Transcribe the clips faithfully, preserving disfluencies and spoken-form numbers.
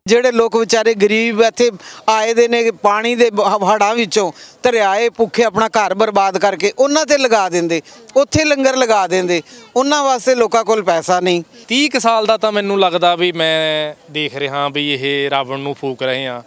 ਜਿਹੜੇ ਲੋਕ ਵਿਚਾਰੇ ਗਰੀਬ ਇੱਥੇ ਆਏ ਦੇ ਨੇ ਪਾਣੀ ਦੇ ਹੜਾਂ ਵਿੱਚੋਂ ਧਰਿਆਏ ਭੁੱਖੇ ਆਪਣਾ ਘਰ ਬਰਬਾਦ ਕਰਕੇ ਉਹਨਾਂ ਤੇ ਲਗਾ ਦਿੰਦੇ, ਉੱਥੇ ਲੰਗਰ ਲਗਾ ਦਿੰਦੇ, ਉਹਨਾਂ ਵਾਸਤੇ ਲੋਕਾਂ ਕੋਲ ਪੈਸਾ ਨਹੀਂ। तीह ਕੁ ਸਾਲ ਦਾ ਤਾਂ ਮੈਨੂੰ ਲੱਗਦਾ ਵੀ ਮੈਂ ਦੇਖ ਰਿਹਾ ਵੀ ਇਹ ਰਾਵਣ ਨੂੰ ਫੂਕ ਰਹੇ ਆ,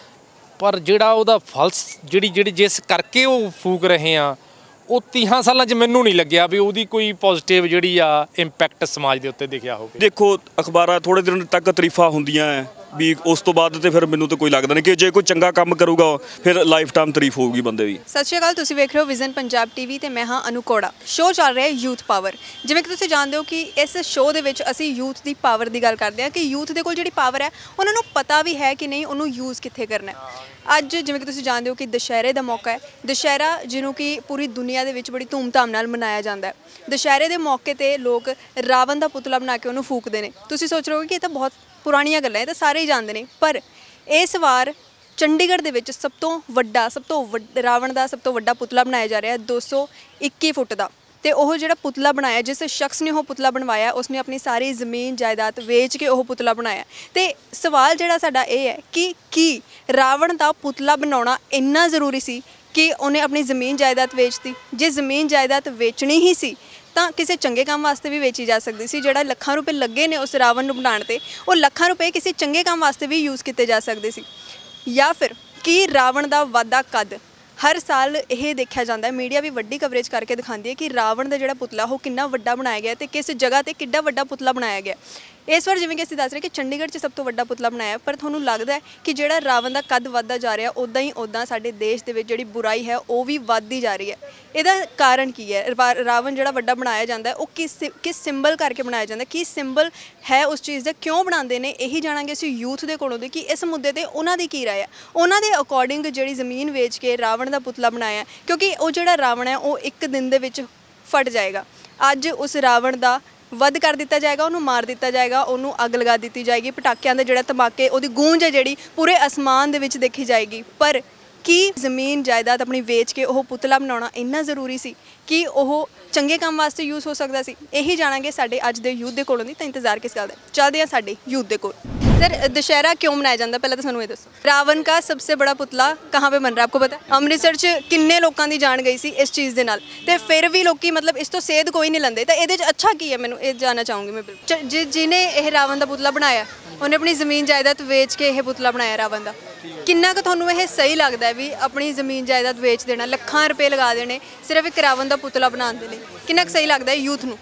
ਪਰ ਜਿਹੜਾ ਉਹਦਾ ਫਲਸ ਜਿਹੜੀ ਜਿਹੜੀ ਜਿਸ ਕਰਕੇ ਉਹ ਫੂਕ ਰਹੇ ਆ ਉਹ ਤੀਹਾਂ ਸਾਲਾਂ 'ਚ ਮੈਨੂੰ ਨਹੀਂ ਲੱਗਿਆ ਵੀ ਉਹਦੀ ਕੋਈ ਪੋਜ਼ਿਟਿਵ ਜਿਹੜੀ ਆ ਇੰਪੈਕਟ ਸਮਾਜ ਦੇ ਉੱਤੇ ਦਿਖਿਆ ਹੋਵੇ। ਦੇਖੋ ਅਖਬਾਰਾਂ ਥੋੜ੍ਹੇ ਦਿਨ ਤੱਕ ਤਾਰੀਫਾਂ ਹੁੰਦੀਆਂ ਹੈ ਵੀ ਉਸ ਤੋਂ ਬਾਅਦ ਤੇ ਫਿਰ ਮੈਨੂੰ ਤਾਂ ਕੋਈ ਲੱਗਦਾ ਨਹੀਂ ਕਿ ਜੇ ਕੋਈ ਚੰਗਾ ਕੰਮ ਕਰੂਗਾ ਫਿਰ ਲਾਈਫ ਟਾਈਮ ਤਾਰੀਫ ਹੋਊਗੀ ਬੰਦੇ ਦੀ। ਸਤਿ ਸ਼੍ਰੀ ਅਕਾਲ, ਤੁਸੀਂ ਵੇਖ ਰਹੇ ਹੋ ਵਿਜ਼ਨ ਪੰਜਾਬ ਟੀਵੀ ਤੇ ਮੈਂ ਹਾਂ ਅਨੂ ਕੋੜਾ। ਸ਼ੋਅ ਚੱਲ ਰਿਹਾ ਹੈ ਯੂਥ ਪਾਵਰ। ਜਿਵੇਂ ਕਿ ਤੁਸੀਂ ਜਾਣਦੇ ਹੋ ਕਿ ਇਸ ਸ਼ੋਅ ਦੇ ਵਿੱਚ ਅਸੀਂ ਯੂਥ ਦੀ ਪਾਵਰ ਦੀ ਗੱਲ ਕਰਦੇ ਹਾਂ ਕਿ ਯੂਥ ਦੇ ਕੋਲ ਜਿਹੜੀ ਪਾਵਰ ਹੈ ਉਹਨਾਂ ਨੂੰ ਪਤਾ ਵੀ ਹੈ ਕਿ ਨਹੀਂ ਉਹਨੂੰ ਯੂਜ਼ ਕਿੱਥੇ ਕਰਨਾ ਹੈ। ਅੱਜ ਜਿਵੇਂ ਕਿ ਤੁਸੀਂ ਜਾਣਦੇ ਹੋ ਕਿ ਦੁਸ਼ਹਿਰੇ ਦਾ ਮੌਕਾ ਹੈ, ਦੁਸ਼ਹਿਰਾ ਜਿਹਨੂੰ ਕਿ ਪੂਰੀ ਦੁਨੀਆ ਦੇ ਵਿੱਚ ਬੜੀ ਧੂਮਧਾਮ ਨਾਲ ਮਨਾਇਆ ਜਾਂਦਾ ਹੈ। ਦੁਸ਼ਹਿਰੇ ਦੇ ਮੌਕੇ ਤੇ ਲੋਕ ਰਾਵਣ ਦਾ ਪੁਤਲਾ ਬਣਾ ਕੇ ਉਹਨੂੰ ਫੂਕਦੇ ਨੇ। ਤੁਸੀਂ ਸੋਚ ਰਹੇ ਹੋ ਕਿ ਇਹ ਤਾਂ ਬਹੁਤ ਪੁਰਾਣੀਆਂ ਗੱਲਾਂ ਇਹ ਤਾਂ ਸਾਰੇ ਹੀ ਜਾਣਦੇ ਨੇ, ਪਰ ਇਸ ਵਾਰ ਚੰਡੀਗੜ੍ਹ ਦੇ ਵਿੱਚ ਸਭ ਤੋਂ ਵੱਡਾ ਸਭ ਤੋਂ ਵੱਡਾ ਰਾਵਣ ਦਾ ਸਭ ਤੋਂ ਵੱਡਾ ਪੁਤਲਾ ਬਣਾਇਆ ਜਾ ਰਿਹਾ ਦੋ ਸੌ ਇੱਕੀ ਫੁੱਟ ਦਾ। ਤੇ ਉਹ ਜਿਹੜਾ ਪੁਤਲਾ ਬਣਾਇਆ, ਜਿਸ ਸ਼ਖਸ ਨੇ ਉਹ ਪੁਤਲਾ ਬਣਵਾਇਆ ਉਸਨੇ ਆਪਣੀ ਸਾਰੀ ਜ਼ਮੀਨ ਜਾਇਦਾਦ ਵੇਚ ਕੇ ਉਹ ਪੁਤਲਾ ਬਣਾਇਆ। ਤੇ ਸਵਾਲ ਜਿਹੜਾ ਸਾਡਾ ਇਹ ਹੈ ਕਿ ਕੀ ਰਾਵਣ ਦਾ ਪੁਤਲਾ ਬਣਾਉਣਾ ਇੰਨਾ ਜ਼ਰੂਰੀ ਸੀ ਕਿ ਉਹਨੇ ਆਪਣੀ ਜ਼ਮੀਨ ਜਾਇਦਾਦ ਵੇਚਤੀ? ਜੇ ਜ਼ਮੀਨ ਜਾਇਦਾਦ ਵੇਚਣੀ ਹੀ ਸੀ ਤਾਂ ਕਿਸੇ ਚੰਗੇ ਕੰਮ ਵਾਸਤੇ ਵੀ ਵੇਚੀ ਜਾ ਸਕਦੀ ਸੀ। ਜਿਹੜਾ ਲੱਖਾਂ ਰੁਪਏ ਲੱਗੇ ਨੇ ਉਸ ਰਾਵਣ ਨੂੰ ਬਣਾਉਣ ਤੇ, ਉਹ ਲੱਖਾਂ ਰੁਪਏ ਕਿਸੇ ਚੰਗੇ ਕੰਮ ਵਾਸਤੇ ਵੀ ਯੂਜ਼ ਕੀਤੇ ਜਾ ਸਕਦੇ ਸੀ। ਜਾਂ ਫਿਰ ਕੀ ਰਾਵਣ ਦਾ ਵਾਧਾ ਕੱਦ ਹਰ ਸਾਲ ਇਹ ਦੇਖਿਆ ਜਾਂਦਾ ਹੈ, ਮੀਡੀਆ ਵੀ ਵੱਡੀ ਕਵਰੇਜ ਕਰਕੇ ਦਿਖਾਉਂਦੀ ਹੈ ਕਿ ਰਾਵਣ ਦਾ ਜਿਹੜਾ ਪੁਤਲਾ ਉਹ ਕਿੰਨਾ ਵੱਡਾ ਬਣਾਇਆ ਗਿਆ ਤੇ ਕਿਸ ਜਗ੍ਹਾ ਤੇ ਕਿੱਡਾ ਵੱਡਾ ਪੁਤਲਾ ਬਣਾਇਆ ਗਿਆ। ਇਸ ਵਾਰ ਜਿਵੇਂ ਕਿ ਅਸੀਂ ਦੱਸ ਰਹੇ ਕਿ ਚੰਡੀਗੜ੍ਹ 'ਚ ਸਭ ਤੋਂ ਵੱਡਾ ਪੁਤਲਾ ਬਣਾਇਆ, ਪਰ ਤੁਹਾਨੂੰ ਲੱਗਦਾ ਹੈ ਕਿ ਜਿਹੜਾ ਰਾਵਣ ਦਾ ਕੱਦ ਵੱਧਦਾ ਜਾ ਰਿਹਾ ਉੱਦਾਂ ਹੀ ਉੱਦਾਂ ਸਾਡੇ ਦੇਸ਼ ਦੇ ਵਿੱਚ ਜਿਹੜੀ ਬੁਰਾਈ ਹੈ ਉਹ ਵੀ ਵੱਧਦੀ ਜਾ ਰਹੀ ਹੈ। ਇਹਦਾ ਕਾਰਨ ਕੀ ਹੈ? ਰਾਵਣ ਜਿਹੜਾ ਵੱਡਾ ਬਣਾਇਆ ਜਾਂਦਾ ਹੈ ਉਹ ਕਿਸ ਕਿਸ ਸਿੰਬਲ ਕਰਕੇ ਬਣਾਇਆ ਜਾਂਦਾ, ਕੀ ਸਿੰਬਲ ਹੈ ਉਸ ਚੀਜ਼ ਦਾ, ਕਿਉਂ ਬਣਾਉਂਦੇ ਨੇ? ਇਹੀ ਜਾਣਾਂਗੇ ਅਸੀਂ ਯੂਥ ਦੇ ਕੋਲੋਂ ਦੇ ਕਿ ਇਸ ਮੁੱਦੇ 'ਤੇ ਉਹਨਾਂ ਦੀ ਕੀ ਰਾਏ ਹੈ। ਉਹਨਾਂ ਦੇ ਅਕੋਰਡਿੰਗ ਜਿਹੜੀ ਜ਼ਮੀਨ ਵੇਚ ਕੇ ਰਾਵਣ ਦਾ ਪੁਤਲਾ ਬਣਾਇਆ, ਕਿਉਂਕਿ ਉਹ ਜਿਹੜਾ ਰਾਵਣ ਹੈ ਉਹ ਇੱਕ ਦਿਨ ਦੇ ਵਿੱਚ ਫਟ ਜਾਏਗਾ। ਅੱਜ ਉਸ ਰਾਵਣ ਦਾ ਵੱਧ ਕਰ ਦਿੱਤਾ ਜਾਏਗਾ, ਉਹਨੂੰ ਮਾਰ ਦਿੱਤਾ ਜਾਏਗਾ, ਉਹਨੂੰ ਅੱਗ ਲਗਾ ਦਿੱਤੀ ਜਾਏਗੀ, ਪਟਾਕਿਆਂ ਦੇ ਜਿਹੜਾ ਧਮਾਕੇ ਉਹਦੀ ਗੂੰਜ ਹੈ ਜਿਹੜੀ ਪੂਰੇ ਅਸਮਾਨ ਦੇ ਵਿੱਚ ਦੇਖੀ ਜਾਏਗੀ। ਪਰ ਕੀ ਜ਼ਮੀਨ ਜਾਇਦਾਦ ਆਪਣੀ ਵੇਚ ਕੇ ਉਹ ਪੁਤਲਾ ਬਣਾਉਣਾ ਇੰਨਾ ਜ਼ਰੂਰੀ ਸੀ ਕਿ ਉਹ ਚੰਗੇ ਕੰਮ ਵਾਸਤੇ ਯੂਜ਼ ਹੋ ਸਕਦਾ ਸੀ? ਇਹੀ ਜਾਣਾਂਗੇ ਸਾਡੇ ਅੱਜ ਦੇ ਯੂਥ ਦੇ ਕੋਲੋਂ ਦੀ। ਤਾਂ ਇੰਤਜ਼ਾਰ ਕਿਸ ਗੱਲ ਦਾ, ਚੱਲਦੇ ਹਾਂ ਸਾਡੇ ਯੂਥ ਦੇ ਕੋਲ। सर, दशहरा क्यों मनाया जाता है? पहले तो सानू ये दसो, रावण का सबसे बड़ा पुतला कहाँ पे बन रहा है, आपको पता है? अमृतसर च किन्ने लोगों की जान गई सी इस चीज़ के नाल, ते फिर भी लोग मतलब इस तो सेध कोई नहीं लेंदे। तो ये अच्छा की है, मैंने ये जानना चाहूँगी मैं बिल्कुल। जि जिन्हें यह रावण का पुतला बनाया उन्हें अपनी ज़मीन जायदाद वेच के यह पुतला बनाया रावण का, किन्ना क तुहानू यह सही लगता है भी अपनी ज़मीन जायदाद वेच देना, लखां रुपए लगा देने सिर्फ एक रावण का पुतला बनाने के लिए, किन्ना क सही लगता है यूथ नू?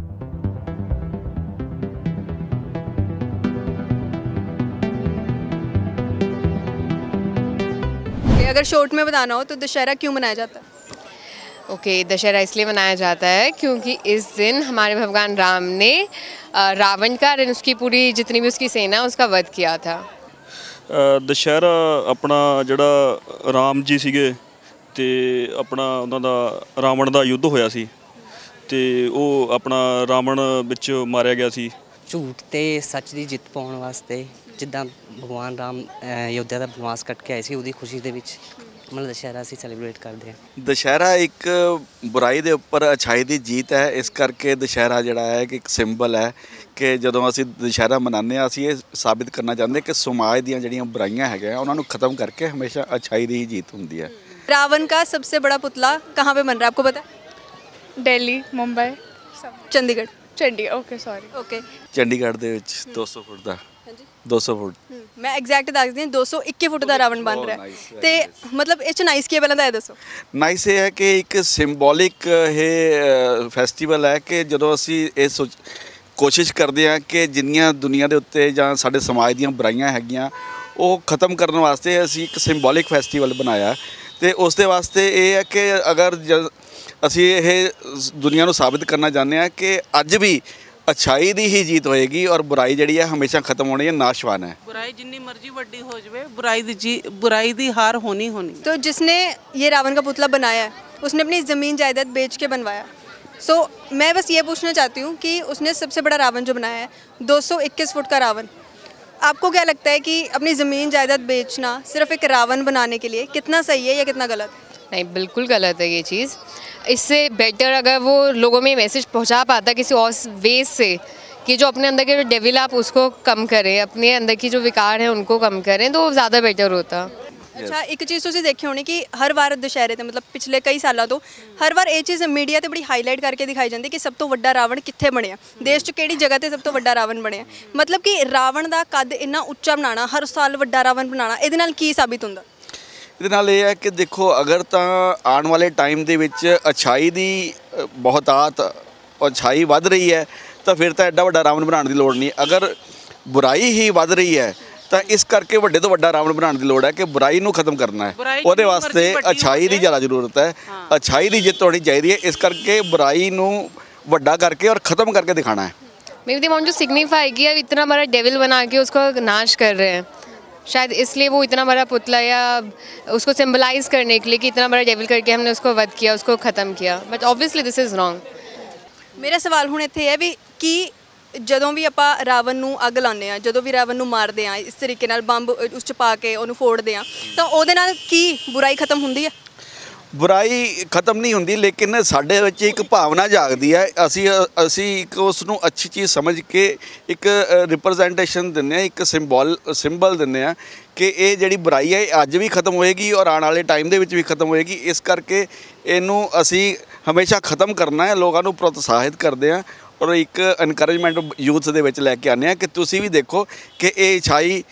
अगर शॉर्ट में बताना हो तो दशहरा क्यों मनाया जाता है? ओके okay, दशहरा इसलिए मनाया जाता है क्योंकि इस दिन हमारे भगवान राम ने रावण का और उसकी पूरी जितनी भी उसकी सेना उसका वध किया था। दशहरा अपना जड़ा राम जी सीगे ते अपना उन्हां दा रावण दा युद्ध होया सी ते ਉਹ अपना रावण ਵਿੱਚ ਮਾਰਿਆ ਗਿਆ ਸੀ। ਝੂਠ ਤੇ ਸੱਚ ਦੀ ਜਿੱਤ ਪਾਉਣ ਵਾਸਤੇ, ਜਿੱਦਾਂ ਭਗਵਾਨ ਰਾਮ ਅਯੋਧਿਆ ਦਾ ਬਨਵਾਸ ਕੱਟ ਕੇ ਆਏ ਸੀ, ਉਹਦੀ ਖੁਸ਼ੀ ਦੇ ਵਿੱਚ ਮਤਲਬ ਦੁਸ਼ਹਿਰਾ ਅਸੀਂ ਸੈਲੀਬ੍ਰੇਟ ਕਰਦੇ ਹਾਂ। ਦੁਸ਼ਹਿਰਾ ਇੱਕ ਬੁਰਾਈ ਦੇ ਉੱਪਰ ਅੱਛਾਈ ਦੀ ਜੀਤ ਹੈ। ਇਸ ਕਰਕੇ ਦੁਸ਼ਹਿਰਾ ਜਿਹੜਾ ਹੈ ਕਿ ਇੱਕ ਸਿੰਬਲ ਹੈ ਕਿ ਜਦੋਂ ਅਸੀਂ ਦੁਸ਼ਹਿਰਾ ਮਨਾਉਂਦੇ ਹਾਂ ਅਸੀਂ ਇਹ ਸਾਬਿਤ ਕਰਨਾ ਚਾਹੁੰਦੇ ਕਿ ਸਮਾਜ ਦੀਆਂ ਜਿਹੜੀਆਂ ਬੁਰਾਈਆਂ ਹੈਗੀਆਂ ਉਹਨਾਂ ਨੂੰ ਖਤਮ ਕਰਕੇ ਹਮੇਸ਼ਾ ਅੱਛਾਈ ਦੀ ਹੀ ਜੀਤ ਹੁੰਦੀ ਹੈ। रावण का सबसे बड़ा पुतला कहाँ पे बन रहा है, आपको पता है? Delhi, Mumbai, Chandigarh. Chandigarh, okay sorry okay. Chandigarh ਦੇ ਵਿੱਚ ਦੋ ਸੌ ਫੁੱਟ ਦਾ ਦੋ ਸੌ ਫੁੱਟ मैं एग्जैक्ट ਦੱਸਦੀ ਹਾਂ ਦੋ ਸੌ ਇੱਕੀ ਫੁੱਟ ਦਾ ਰਾਵਣ ਬਣ ਰਿਹਾ ਤੇ ਮਤਲਬ ਇਹ ਚ ਨਾਈਸ ਕੀ ਹੈ, ਪਹਿਲਾਂ ਤਾਂ ਇਹ ਦੱਸੋ। ਨਾਈਸ ਇਹ ਹੈ ਕਿ ਇੱਕ ਸਿੰਬੋਲਿਕ ਇਹ ਫੈਸਟੀਵਲ ਹੈ ਕਿ ਜਦੋਂ ਅਸੀਂ ਇਹ ਸੋਚ ਕੋਸ਼ਿਸ਼ ਕਰਦੇ ਹਾਂ ਕਿ ਜਿੰਨੀਆਂ ਦੁਨੀਆ ਦੇ ਉੱਤੇ ਜਾਂ ਸਾਡੇ ਸਮਾਜ ਦੀਆਂ ਬੁਰਾਈਆਂ ਹੈਗੀਆਂ ਉਹ ਖਤਮ ਕਰਨ ਵਾਸਤੇ ਅਸੀਂ ਇੱਕ ਸਿੰਬੋਲਿਕ ਫੈਸਟੀਵਲ ਬਣਾਇਆ ਤੇ ਉਸ ਦੇ ਵਾਸਤੇ ਇਹ ਹੈ ਕਿ ਅਗਰ ਅਸੀਂ ਇਹ ਦੁਨੀਆ ਨੂੰ ਸਾਬਿਤ ਕਰਨਾ ਚਾਹੁੰਦੇ ਹਾਂ ਕਿ ਅੱਜ ਵੀ अच्छाई ਦੀ ਹੀ जीत होएगी और बुराई ਜਿਹੜੀ ਹੈ ਹਮੇਸ਼ਾ ਖਤਮ ਹੋਣੀ ਹੈ, ਨਾਸ਼ਵਾਨ ਹੈ। बुराई जिन्नी मर्जी ਵੱਡੀ हो जाए, बुराई दी जी बुराई दी हार होनी होनी। तो जिसने ये रावण का पुतला बनाया है उसने अपनी ज़मीन जायदाद बेच के बनवाया। सो so, मैं बस ये पूछना चाहती हूँ कि उसने सबसे बड़ा रावण जो बनाया है दो सौ इक्कीस फुट का रावण, आपको क्या लगता है कि अपनी ज़मीन जायदाद बेचना सिर्फ एक रावण बनाने के लिए कितना सही है या कितना गलत है? नहीं, बिल्कुल गलत है ये चीज़। इससे बेटर अगर वो लोगों में मैसेज पहुंचा पाता किसी और वे से कि जो अपने अंदर के जो डेविल आप उसको कम करें, अपने अंदर की जो विकार है उनको कम करें तो ज़्यादा बेटर होता। ਅੱਛਾ ਇੱਕ ਚੀਜ਼ ਤੁਸੀਂ ਦੇਖੀ ਹੋਣੀ ਕਿ ਹਰ ਵਾਰ ਦੁਸ਼ਹਿਰੇ ਤੇ ਮਤਲਬ ਪਿਛਲੇ ਕਈ ਸਾਲਾਂ ਤੋਂ ਹਰ ਵਾਰ ਇਹ ਚੀਜ਼ ਮੀਡੀਆ ਤੇ ਬੜੀ ਹਾਈਲਾਈਟ ਕਰਕੇ ਦਿਖਾਈ ਜਾਂਦੀ ਕਿ ਸਭ ਤੋਂ ਵੱਡਾ ਰਾਵਣ ਕਿੱਥੇ ਬਣਿਆ, ਦੇਸ਼ 'ਚ ਕਿਹੜੀ ਜਗ੍ਹਾ ਤੇ ਸਭ ਤੋਂ ਵੱਡਾ ਰਾਵਣ ਬਣਿਆ। ਮਤਲਬ ਕਿ ਰਾਵਣ ਦਾ ਕੱਦ ਇੰਨਾ ਉੱਚਾ ਬਣਾਉਣਾ, ਹਰ ਸਾਲ ਵੱਡਾ ਰਾਵਣ ਬਣਾਉਣਾ, ਇਹਦੇ ਨਾਲ ਕੀ ਸਾਬਿਤ ਹੁੰਦਾ? ਇਹਦੇ ਨਾਲ ਇਹ ਹੈ ਕਿ ਦੇਖੋ ਅਗਰ ਤਾਂ ਆਉਣ ਵਾਲੇ ਟਾਈਮ ਦੇ ਵਿੱਚ ਅੱਛਾਈ ਦੀ ਬਹੁਤਾਤ ਅੱਛਾਈ ਵੱਧ ਰਹੀ ਹੈ ਤਾਂ ਫਿਰ ਤਾਂ ਐਡਾ ਵੱਡਾ ਰਾਵਣ ਬਣਾਉਣ ਦੀ ਲੋੜ ਨਹੀਂ। ਅਗਰ ਬੁਰਾਈ ਹੀ ਵੱਧ ਰਹੀ ਹੈ ਤਾਂ ਇਸ ਕਰਕੇ ਵੱਡੇ ਤੋਂ ਵੱਡਾ ਰਾਵਣ ਬਣਾਉਣ ਦੀ ਲੋੜ ਹੈ ਕਿ ਬੁਰਾਈ ਨੂੰ ਖਤਮ ਕਰਨਾ ਹੈ। ਉਹਦੇ ਵਾਸਤੇ ਅੱਛਾਈ ਦੀ ਜ਼ਿਆਦਾ ਜ਼ਰੂਰਤ ਹੈ, ਅੱਛਾਈ ਦੀ ਜਿੱਤ ਹੋਣੀ ਚਾਹੀਦੀ ਹੈ। ਇਸ ਕਰਕੇ ਬੁਰਾਈ ਨੂੰ ਵੱਡਾ ਕਰਕੇ ਔਰ ਖਤਮ ਕਰਕੇ ਦਿਖਾਣਾ है। मेरे दिमाग जो सिग्निफाई कि अब इतना बड़ा डेविल बना के उसको नाश कर रहे हैं, शायद इसलिए वो इतना बड़ा पुतला या उसको सिंबलाइज करने के लिए कि इतना बड़ा डेविल करके हमने उसको वध किया, उसको ख़त्म किया, but obviously this is wrong. ਮੇਰਾ ਸਵਾਲ ਹੁਣ ਇੱਥੇ ਹੈ ਵੀ ਕੀ ਜਦੋਂ ਵੀ ਆਪਾਂ ਰਾਵਣ ਨੂੰ ਅੱਗ ਲਾਉਂਦੇ ਆ, ਜਦੋਂ ਵੀ ਰਾਵਣ ਨੂੰ ਮਾਰਦੇ ਆ ਇਸ ਤਰੀਕੇ ਨਾਲ ਬੰਬ ਉਸ 'ਚ ਪਾ ਕੇ ਉਹਨੂੰ ਫੋੜਦੇ ਆ, ਤਾਂ ਉਹਦੇ ਨਾਲ ਕੀ ਬੁਰਾਈ ਖਤਮ ਹੁੰਦੀ ਹੈ? ਬੁਰਾਈ ਖਤਮ ਨਹੀਂ ਹੁੰਦੀ, ਲੇਕਿਨ ਸਾਡੇ ਵਿੱਚ ਇੱਕ ਭਾਵਨਾ ਜਾਗਦੀ ਹੈ। ਅਸੀਂ ਅਸੀਂ ਇੱਕ ਉਸ ਨੂੰ ਅੱਛੀ ਚੀਜ਼ ਸਮਝ ਕੇ ਇੱਕ ਰਿਪਰੈਜ਼ੈਂਟੇਸ਼ਨ ਦਿੰਦੇ ਹਾਂ, ਇੱਕ ਸਿੰਬਲ ਸਿੰਬਲ ਦਿੰਦੇ ਹਾਂ ਕਿ ਇਹ ਜਿਹੜੀ ਬੁਰਾਈ ਹੈ ਇਹ ਅੱਜ ਵੀ ਖਤਮ ਹੋਏਗੀ ਔਰ ਆਉਣ ਵਾਲੇ ਟਾਈਮ ਦੇ ਵਿੱਚ ਵੀ ਖਤਮ ਹੋਏਗੀ। ਇਸ ਕਰਕੇ ਇਹਨੂੰ ਅਸੀਂ ਹਮੇਸ਼ਾ ਖਤਮ ਕਰਨਾ ਹੈ, ਲੋਕਾਂ ਨੂੰ ਪ੍ਰੋਤਸਾਹਿਤ ਕਰਦੇ ਹਾਂ ਔਰ ਇੱਕ ਇਨਕਰੇਜਮੈਂਟ ਯੂਥ ਦੇ ਵਿੱਚ ਲੈ ਕੇ ਆਉਂਦੇ ਹਾਂ ਕਿ ਤੁਸੀਂ ਵੀ ਦੇਖੋ ਕਿ ਇਹ ਅੱਛਾਈ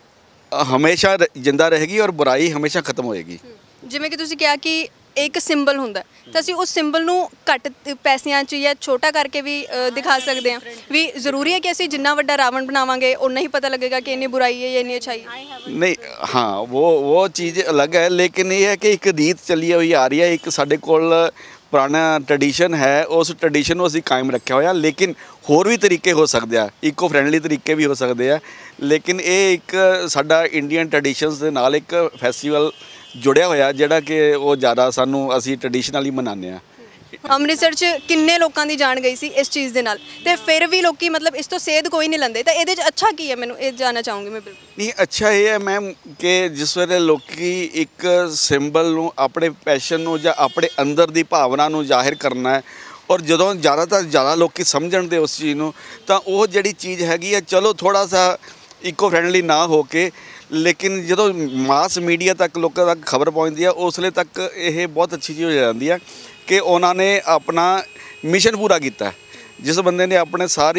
ਹਮੇਸ਼ਾ ਜਿੰਦਾ ਰਹੇਗੀ ਔਰ ਬੁਰਾਈ ਹਮੇਸ਼ਾ ਖਤਮ ਹੋਏਗੀ। ਜਿਵੇਂ ਕਿ ਤੁਸੀਂ ਕਿਹਾ ਕਿ ਇੱਕ ਸਿੰਬਲ ਹੁੰਦਾ ਤਾਂ ਅਸੀਂ ਉਸ ਸਿੰਬਲ ਨੂੰ ਘੱਟ ਪੈਸਿਆਂ 'ਚ ਜਾਂ ਛੋਟਾ ਕਰਕੇ ਵੀ ਅ, ਦਿਖਾ ਸਕਦੇ ਹਾਂ। ਵੀ ਜ਼ਰੂਰੀ ਹੈ ਕਿ ਅਸੀਂ ਜਿੰਨਾ ਵੱਡਾ ਰਾਵਣ ਬਣਾਵਾਂਗੇ ਉਨਾ ਹੀ ਪਤਾ ਲੱਗੇਗਾ ਕਿ ਇੰਨੀ ਬੁਰਾਈ ਹੈ ਜਾਂ ਇੰਨੀ ਅੱਛਾਈ ਹੈ? ਨਹੀਂ, ਹਾਂ ਉਹ ਉਹ ਚੀਜ਼ ਅਲੱਗ ਹੈ, ਲੇਕਿਨ ਇਹ ਹੈ ਕਿ ਇੱਕ ਰੀਤ ਚੱਲੀ ਹੋਈ ਆ ਰਹੀ ਹੈ, ਇੱਕ ਸਾਡੇ ਕੋਲ ਪੁਰਾਣਾ ਟ੍ਰੈਡੀਸ਼ਨ ਹੈ, ਉਸ ਟ੍ਰੈਡੀਸ਼ਨ ਨੂੰ ਅਸੀਂ ਕਾਇਮ ਰੱਖਿਆ ਹੋਇਆ। ਲੇਕਿਨ ਹੋਰ ਵੀ ਤਰੀਕੇ ਹੋ ਸਕਦੇ ਆ, ਇਕੋ ਫਰੈਂਡਲੀ ਤਰੀਕੇ ਵੀ ਹੋ ਸਕਦੇ ਆ, ਲੇਕਿਨ ਇਹ ਇੱਕ ਸਾਡਾ ਇੰਡੀਅਨ ਟ੍ਰੈਡੀਸ਼ਨਸ ਦੇ ਨਾਲ ਇੱਕ ਫੈਸਟੀਵਲ ਜੁੜਿਆ ਹੋਇਆ ਜਿਹੜਾ ਕਿ ਉਹ ਜ਼ਿਆਦਾ ਸਾਨੂੰ ਅਸੀਂ ਟ੍ਰੈਡੀਸ਼ਨਲੀ ਮਨਾਉਂਦੇ ਹਾਂ। ਅੰਮ੍ਰਿਤਸਰ 'ਚ ਕਿੰਨੇ ਲੋਕਾਂ ਦੀ ਜਾਨ ਗਈ ਸੀ ਇਸ ਚੀਜ਼ ਦੇ ਨਾਲ, ਤੇ ਫਿਰ ਵੀ ਲੋਕੀ ਮਤਲਬ ਇਸ ਤੋਂ ਸੇਧ ਕੋਈ ਨਹੀਂ ਲੈਂਦੇ, ਤਾਂ ਇਹਦੇ 'ਚ ਅੱਛਾ ਕੀ ਹੈ? ਮੈਨੂੰ ਇਹ ਜਾਣਨਾ ਚਾਹੂੰਗੀ ਮੈਂ। ਬਿਲਕੁਲ ਨਹੀਂ, ਅੱਛਾ ਇਹ ਹੈ ਮੈਮ ਕਿ ਜਿਸ ਵੇਲੇ ਲੋਕੀ ਇੱਕ ਸਿੰਬਲ ਨੂੰ, ਆਪਣੇ ਪੈਸ਼ਨ ਨੂੰ ਜਾਂ ਆਪਣੇ ਅੰਦਰ ਦੀ ਭਾਵਨਾ ਨੂੰ ਜ਼ਾਹਿਰ ਕਰਨਾ ਹੈ ਔਰ ਜਦੋਂ ਜ਼ਿਆਦਾਤਰ ਜ਼ਿਆਦਾ ਲੋਕੀ ਸਮਝਣਦੇ ਉਸ ਚੀਜ਼ ਨੂੰ ਤਾਂ ਉਹ ਜਿਹੜੀ ਚੀਜ਼ ਹੈਗੀ ਹੈ ਚਲੋ ਥੋੜ੍ਹਾ ਸਾ ਇਕੋ ਫਰੈਂਡਲੀ ਨਾ ਹੋ ਕੇ, ਲੇਕਿਨ ਜਦੋਂ ਮਾਸ ਮੀਡੀਆ ਤੱਕ ਲੋਕਾਂ ਤੱਕ ਖਬਰ ਪਹੁੰਚਦੀ ਹੈ ਉਸ ਵੇਲੇ ਤੱਕ ਇਹ ਬਹੁਤ ਅੱਛੀ ਚੀਜ਼ ਹੋ ਜਾਂਦੀ ਹੈ ਕਿ ਉਹਨਾਂ ਨੇ ਆਪਣਾ ਮਿਸ਼ਨ ਪੂਰਾ ਕੀਤਾ। ਜਿਸ ਬੰਦੇ ਨੇ ਆਪਣੇ ਸਾਰੀ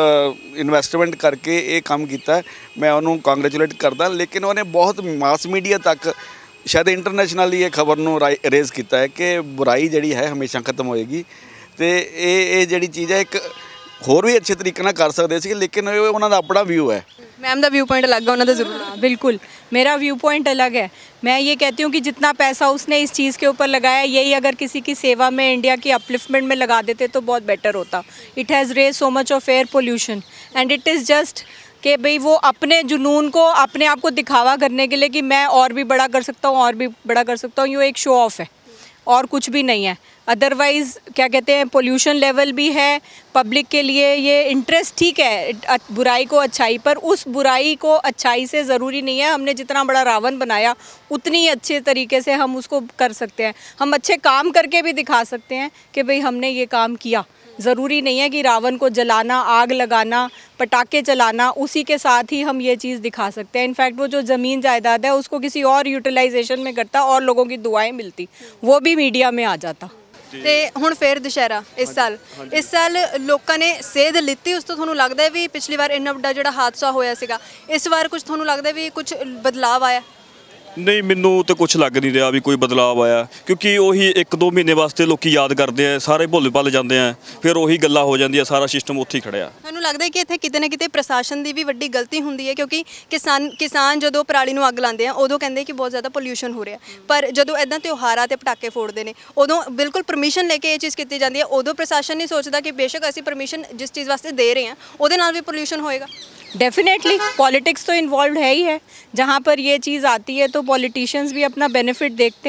ਇਨਵੈਸਟਮੈਂਟ ਕਰਕੇ ਇਹ ਕੰਮ ਕੀਤਾ ਮੈਂ ਉਹਨੂੰ ਕੰਗ੍ਰੈਚੁਲੇਟ ਕਰਦਾ, ਲੇਕਿਨ ਉਹਨੇ ਬਹੁਤ ਮਾਸ ਮੀਡੀਆ ਤੱਕ ਸ਼ਾਇਦ ਇੰਟਰਨੈਸ਼ਨਲੀ ਇਹ ਖਬਰ ਨੂੰ ਰੇਜ਼ ਕੀਤਾ ਹੈ ਕਿ ਬੁਰਾਈ ਜਿਹੜੀ ਹੈ ਹਮੇਸ਼ਾ ਖਤਮ ਹੋਏਗੀ। ਤੇ ਇਹ ਇਹ ਜਿਹੜੀ ਚੀਜ਼ ਹੈ ਇੱਕ ਹੋਰ ਵੀ ਅੱਛੇ ਤਰੀਕੇ ਨਾਲ ਕਰ ਸਕਦੇ ਸੀ, ਲੇਕਿਨ ਇਹ ਉਹਨਾਂ ਦਾ ਆਪਣਾ ਵਿਊ ਹੈ। मैम का व्यू पॉइंट अलग है, उन्होंने जरूर। हाँ, बिल्कुल मेरा व्यू पॉइंट अलग है। मैं ये कहती हूँ कि जितना पैसा उसने इस चीज़ के ऊपर लगाया यही अगर किसी की सेवा में, इंडिया की अपलिफ्टमेंट में लगा देते तो बहुत बेटर होता। It has raise so much of air pollution and it is just कि भाई वो अपने जुनून को, अपने आप को दिखावा करने के लिए कि मैं और भी बड़ा कर सकता हूँ और भी बड़ा कर सकता हूँ, ये एक शो ऑफ है और कुछ भी नहीं है। अदरवाइज़ क्या कहते हैं, पोल्यूशन लेवल भी है पब्लिक के लिए, ये इंटरेस्ट ठीक है बुराई को अच्छाई पर, उस बुराई को अच्छाई से ज़रूरी नहीं है हमने जितना बड़ा रावण बनाया उतनी ही अच्छे तरीके से हम उसको कर सकते हैं। हम अच्छे काम करके भी दिखा सकते हैं कि भाई हमने ये काम किया। ज़रूरी नहीं है कि रावण को जलाना, आग लगाना, पटाखे चलाना, उसी के साथ ही हम ये चीज़ दिखा सकते हैं। इनफैक्ट वो जो ज़मीन जायदाद है उसको किसी और यूटिलाइजेशन में करता और लोगों की दुआएं मिलती, वो भी मीडिया में आ जाता। ਤੇ ਹੁਣ ਫੇਰ ਦੁਸ਼ਹਿਰਾ ਇਸ ਸਾਲ ਇਸ ਸਾਲ ਲੋਕਾਂ ਨੇ ਸੇਧ ਲਿੱਤੀ ਉਸ ਤੋਂ? ਤੁਹਾਨੂੰ ਲੱਗਦਾ ਵੀ ਪਿਛਲੀ ਵਾਰ ਇੰਨਾ ਵੱਡਾ ਜਿਹੜਾ ਹਾਦਸਾ ਹੋਇਆ ਸੀਗਾ ਇਸ ਵਾਰ ਕੁਝ ਤੁਹਾਨੂੰ ਲੱਗਦਾ ਵੀ ਕੁਝ ਬਦਲਾਅ ਆਇਆ? ਨਹੀਂ, ਮੈਨੂੰ ਤਾਂ ਕੁਝ ਲੱਗ ਨਹੀਂ ਰਿਹਾ ਵੀ ਕੋਈ ਬਦਲਾਅ ਆਇਆ, ਕਿਉਂਕਿ ਉਹੀ ਇੱਕ ਦੋ ਮਹੀਨੇ ਵਾਸਤੇ ਲੋਕੀ ਯਾਦ ਕਰਦੇ ਆ, ਸਾਰੇ ਭੁੱਲ ਭੱਲ ਜਾਂਦੇ ਆ, ਫਿਰ ਉਹੀ ਗੱਲਾਂ ਹੋ ਜਾਂਦੀਆਂ, ਸਾਰਾ ਸਿਸਟਮ ਉੱਥੇ ਹੀ ਖੜਿਆ। ਮੈਨੂੰ ਲੱਗਦਾ ਕਿ ਇੱਥੇ ਕਿਤੇ ਨਾ ਕਿਤੇ ਪ੍ਰਸ਼ਾਸਨ ਦੀ ਵੀ ਵੱਡੀ ਗਲਤੀ ਹੁੰਦੀ ਹੈ, ਕਿਉਂਕਿ ਕਿਸਾਨ ਕਿਸਾਨ ਜਦੋਂ ਪਰਾਲੀ ਨੂੰ ਅੱਗ ਲਾਉਂਦੇ ਆ ਉਦੋਂ ਕਹਿੰਦੇ ਕਿ ਬਹੁਤ ਜ਼ਿਆਦਾ ਪੋਲਿਊਸ਼ਨ ਹੋ ਰਿਹਾ, ਪਰ ਜਦੋਂ ਇੱਦਾਂ ਤਿਉਹਾਰਾਂ ਤੇ ਪਟਾਕੇ ਫੋੜਦੇ ਨੇ ਉਦੋਂ ਬਿਲਕੁਲ ਪਰਮਿਸ਼ਨ ਲੈ ਕੇ ਇਹ ਚੀਜ਼ ਕੀਤੀ ਜਾਂਦੀ ਹੈ। ਉਦੋਂ ਪ੍ਰਸ਼ਾਸਨ ਨਹੀਂ ਸੋਚਦਾ ਕਿ ਬੇਸ਼ੱਕ ਅਸੀਂ ਪਰਮਿਸ਼ਨ ਜਿਸ ਚੀਜ਼ ਵਾਸਤੇ ਦੇ ਰਹੇ ਹਾਂ ਉਹਦੇ ਨਾਲ ਵੀ ਪੋਲਿਊਸ਼ਨ ਹੋਏਗਾ। डेफिनेटली पॉलिटिक्स तो इन्वॉल्व है ही है, जहाँ पर ये चीज़ आती है तो पॉलिटिशियंस भी अपना बेनिफिट देखते हैं,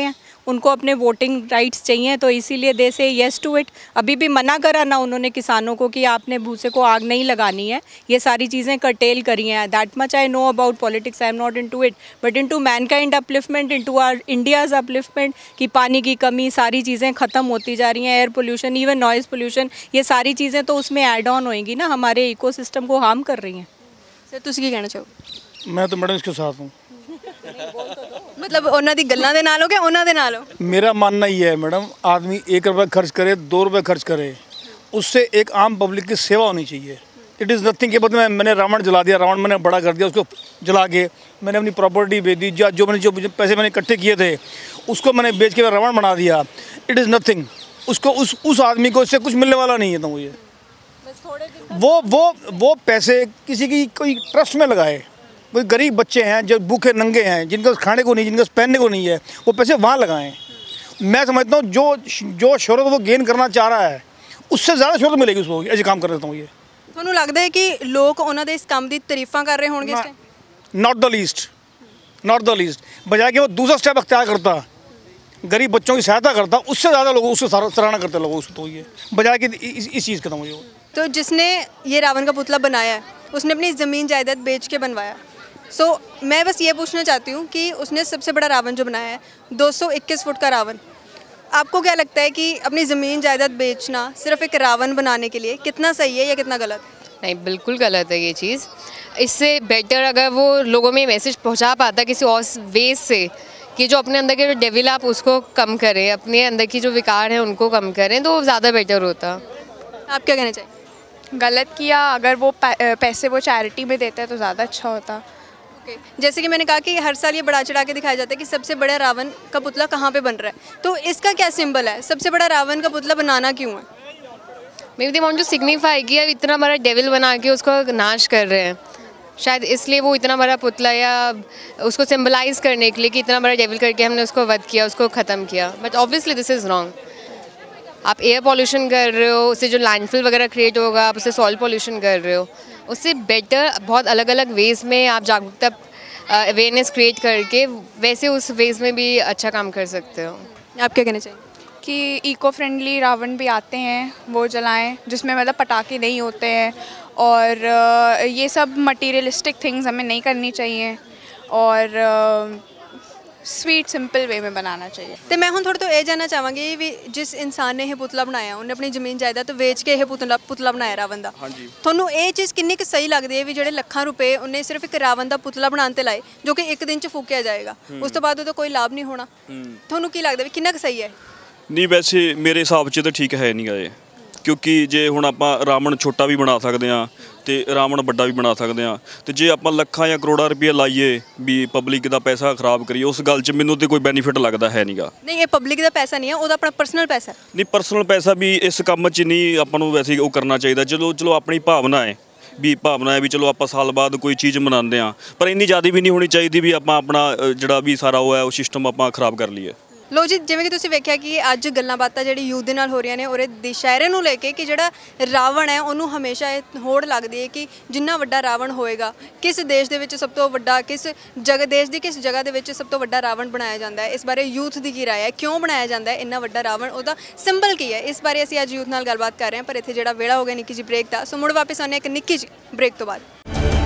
उनको अपने वोटिंग राइट्स चाहिए, तो इसीलिए दे से येस टू इट। अभी भी मना करा ना उन्होंने किसानों को कि आपने भूसे को आग नहीं लगानी है, ये सारी चीज़ें कर्टेल करी हैं। That much I know about politics, I am not into it, but into mankind upliftment, into our India's upliftment, कि पानी की कमी, सारी चीज़ें ख़त्म होती जा रही हैं, air pollution, even noise pollution, ये सारी चीज़ें तो उसमें ऐड ऑन होएंगी ना, हमारे इकोसिस्टम को हार्म कर रही हैं। ਸਰ ਤੁਸੀਂ ਕੀ ਕਹਿਣਾ ਚਾਹੋ? मैं तो मैडम इसके साथ हूँ। ਮਤਲਬ ਉਹਨਾਂ ਦੀ ਗੱਲਾਂ ਦੇ ਨਾਲ ਹੋ ਕਿ ਉਹਨਾਂ ਦੇ ਨਾਲ ਹੋ? मेरा मानना ये है मैडम, आदमी एक रुपये खर्च करे, दो रुपये खर्च करे, उससे एक आम पब्लिक की सेवा होनी चाहिए। इट इज़ नथिंग कि मतलब मैंने रावण जला दिया, रावण मैंने बड़ा कर दिया, उसको जला के मैंने अपनी प्रॉपर्टी बेच दी, जो जो मैंने जो पैसे मैंने इकट्ठे किए थे उसको मैंने बेच के रावण बना दिया। इट इज़ नथिंग, उसको उस उस आदमी को इससे कुछ मिलने वाला नहीं है। तो मुझे वो वो वो पैसे किसी की कोई ट्रस्ट में लगाए, कोई गरीब बच्चे हैं जो भूखे नंगे हैं, जिनके पास खाने को नहीं, जिनके पास पहनने को नहीं है, वो पैसे वहाँ लगाएं। मैं समझता हूँ जो जो शोहरत वो गेन करना चाह रहा है उससे ज़्यादा शोहरत मिलेगी उसको, ऐसे काम कर देता हूँ। ये ਤੁਹਾਨੂੰ ਲੱਗਦਾ ਹੈ ਕਿ ਲੋਕ ਉਹਨਾਂ ਦੇ ਇਸ ਕੰਮ ਦੀ ਤਾਰੀਫਾਂ ਕਰ ਰਹੇ ਹੋਣਗੇ ਇਸ time? Not the least, not the least, बजाय कि वो दूसरा स्टेप अख्तियार करता, गरीब बच्चों की सहायता करता, उससे ज़्यादा लोग उससे सराहना करते लोग उसको। तो ये बजाय कि इस, इस चीज़ का था मुझे। तो जिसने ये रावण का पुतला बनाया है उसने अपनी ज़मीन जायदाद बेच के बनवाया। सो so, मैं बस ये पूछना चाहती हूँ कि उसने सबसे बड़ा रावण जो बनाया है दो सौ इक्कीस फुट का रावण, आपको क्या लगता है कि अपनी ज़मीन जायदाद बेचना सिर्फ एक रावण बनाने के लिए कितना सही है या कितना गलत? नहीं, बिल्कुल गलत है ये चीज़। इससे बेटर अगर वो लोगों में मैसेज पहुंचा पाता किसी और वे से कि जो अपने अंदर के जो डेविल आप उसको कम करें, अपने अंदर की जो विकार है उनको कम करें, तो ज़्यादा बेटर होता। आप क्या कहना चाहिए? गलत किया, अगर वो पैसे वो चैरिटी में देते हैं तो ज़्यादा अच्छा होता। ओके, जैसे कि मैंने कहा कि हर साल ये बड़ा चढ़ा के दिखाया जाता है कि सबसे बड़ा रावण का पुतला कहाँ पे बन रहा है, तो इसका क्या सिंबल है? सबसे बड़ा रावण का पुतला बनाना क्यों है? Maybe they want to signify कि अब इतना बड़ा डेविल बना के उसको नाश कर रहे हैं, शायद इसलिए वो इतना बड़ा पुतला, या उसको सिंबलाइज करने के लिए कि इतना बड़ा डेविल करके हमने उसको वध किया, उसको ख़त्म किया। But obviously this is wrong. आप एयर पॉल्यूशन कर रहे हो, उससे जो लैंडफिल वगैरह क्रिएट होगा, आप उससे सॉइल पॉल्यूशन कर रहे हो। उससे बेटर बहुत अलग अलग वेज़ में आप जागरूकता अवेयरनेस क्रिएट करके वैसे उस वेज़ में भी अच्छा काम कर सकते हो। आप क्या कहना चाहिए? कि इको फ्रेंडली रावण भी आते हैं, वो जलाएं, जिसमें मतलब पटाखे नहीं होते हैं, और ये सब मटीरियलिस्टिक थिंग्स हमें नहीं करनी चाहिए, और स्वीट सिंपल वे में बनाना चाहिए। तो मैं ਹੁਣ ਤੁਹਾਡੇ ਤੋਂ ਇਹ ਜਾਨਣਾ ਚਾਹਾਂਗੀ ਵੀ ਜਿਸ ਇਨਸਾਨ ਨੇ ਇਹ ਪੁਤਲਾ ਬਣਾਇਆ ਉਹਨੇ ਆਪਣੀ ਜ਼ਮੀਨ ਜਾਇਦਾਦ ਤੋਂ ਵੇਚ ਕੇ ਇਹ ਪੁਤਲਾ ਪੁਤਲਾ ਬਣਾਇਆ ਰਾਵਣ ਦਾ। ਹਾਂਜੀ, ਤੁਹਾਨੂੰ ਇਹ ਚੀਜ਼ ਕਿੰਨੀ ਕੁ ਸਹੀ ਲੱਗਦੀ ਹੈ ਵੀ ਜਿਹੜੇ ਲੱਖਾਂ ਰੁਪਏ ਉਹਨੇ ਸਿਰਫ ਇੱਕ ਰਾਵਣ ਦਾ ਪੁਤਲਾ ਬਣਾਉਣ ਤੇ ਲਾਏ ਜੋ ਕਿ ਇੱਕ ਦਿਨ 'ਚ ਫੂਕਿਆ ਜਾਏਗਾ, ਉਸ ਤੋਂ ਬਾਅਦ ਉਹਦਾ ਕੋਈ ਲਾਭ ਨਹੀਂ ਹੋਣਾ, ਤੁਹਾਨੂੰ ਕੀ ਲੱਗਦਾ ਵੀ ਕਿੰਨਾ ਕੁ ਸਹੀ ਹੈ? ਨਹੀਂ, ਵੈਸੇ ਮੇਰੇ ਹਿਸਾਬ 'ਚ ਤਾਂ ਠੀਕ ਹੈ ਨਹੀਂ ਗਾ ਇਹ, ਕਿਉਂਕਿ ਜੇ ਹੁਣ ਆਪਾਂ ਰਾਵਣ ਛੋਟਾ ਵੀ ਬਣਾ ਸਕਦੇ ਹਾਂ ਤੇ ਰਾਵਣ ਵੱਡਾ ਵੀ ਬਣਾ ਸਕਦੇ ਹਾਂ, ਤੇ ਜੇ ਆਪਾਂ ਲੱਖਾਂ ਜਾਂ ਕਰੋੜਾਂ ਰੁਪਏ ਲਾਈਏ ਵੀ ਪਬਲਿਕ ਦਾ ਪੈਸਾ ਖਰਾਬ ਕਰੀਏ, ਉਸ ਗੱਲ 'ਚ ਮੈਨੂੰ ਤੇ ਕੋਈ ਬੈਨੀਫਿਟ ਲੱਗਦਾ ਹੈ ਨਹੀਂਗਾ। ਨਹੀਂ, ਇਹ ਪਬਲਿਕ ਦਾ ਪੈਸਾ ਨਹੀਂ ਹੈ, ਉਹਦਾ ਆਪਣਾ ਪਰਸਨਲ ਪੈਸਾ ਹੈ। ਨਹੀਂ, ਪਰਸਨਲ ਪੈਸਾ ਵੀ ਇਸ ਕੰਮ 'ਚ ਨਹੀਂ ਆਪਾਂ ਨੂੰ ਵੈਸੇ ਉਹ ਕਰਨਾ ਚਾਹੀਦਾ। ਚਲੋ ਚਲੋ ਆਪਣੀ ਭਾਵਨਾ ਹੈ ਵੀ ਭਾਵਨਾ ਹੈ ਵੀ ਚਲੋ ਆਪਾਂ ਸਾਲ ਬਾਅਦ ਕੋਈ ਚੀਜ਼ ਮਨਾਉਂਦੇ ਹਾਂ, ਪਰ ਇੰਨੀ ਜ਼ਿਆਦਾ ਵੀ ਨਹੀਂ ਹੋਣੀ ਚਾਹੀਦੀ ਵੀ ਆਪਾਂ ਆਪਣਾ ਜਿਹੜਾ ਵੀ ਸਾਰਾ ਉਹ ਹੈ ਉਹ ਸਿਸਟਮ ਆਪਾਂ ਖਰਾਬ ਕਰ ਲਈਏ। ਲੋ ਜੀ, ਜਿਵੇਂ ਕਿ ਤੁਸੀਂ ਵੇਖਿਆ ਕਿ ਅੱਜ ਗੱਲਾਂ ਬਾਤਾਂ ਜਿਹੜੀ ਯੂਥ ਦੇ ਨਾਲ ਹੋ ਰਹੀਆਂ ਨੇ ਔਰ ਦੁਸ਼ਹਿਰੇ ਨੂੰ ਲੈ ਕੇ ਕਿ ਜਿਹੜਾ ਰਾਵਣ ਹੈ ਉਹਨੂੰ ਹਮੇਸ਼ਾ ਇਹ ਹੋੜ ਲੱਗਦੀ ਹੈ ਕਿ ਜਿੰਨਾ ਵੱਡਾ ਰਾਵਣ ਹੋਏਗਾ, ਕਿਸ ਦੇਸ਼ ਦੇ ਵਿੱਚ ਸਭ ਤੋਂ ਵੱਡਾ, ਕਿਸ ਜਗ੍ਹਾ ਦੇਸ਼ ਦੀ ਕਿਸ ਜਗ੍ਹਾ ਦੇ ਵਿੱਚ ਸਭ ਤੋਂ ਵੱਡਾ ਰਾਵਣ ਬਣਾਇਆ ਜਾਂਦਾ ਹੈ, ਇਸ ਬਾਰੇ ਯੂਥ ਦੀ ਕੀ ਰਾਏ ਹੈ, ਕਿਉਂ ਬਣਾਇਆ ਜਾਂਦਾ ਹੈ ਇੰਨਾ ਵੱਡਾ ਰਾਵਣ, ਉਹਦਾ ਸਿੰਬਲ ਕੀ ਹੈ, ਇਸ ਬਾਰੇ ਅਸੀਂ ਅੱਜ ਯੂਥ ਨਾਲ ਗੱਲਬਾਤ ਕਰ ਰਹੇ ਹਾਂ। ਪਰ ਇੱਥੇ ਜਿਹੜਾ ਵੇਲਾ ਹੋ ਗਿਆ ਨਿੱਕੀ ਜਿਹੀ ਬ੍ਰੇਕ ਦਾ, ਸੋ ਮੁੜ ਵਾਪਸ ਆਉਂਦੇ ਇੱਕ ਨਿੱਕੀ ਜਿਹੀ ਬ੍ਰੇਕ ਤੋਂ ਬਾਅਦ।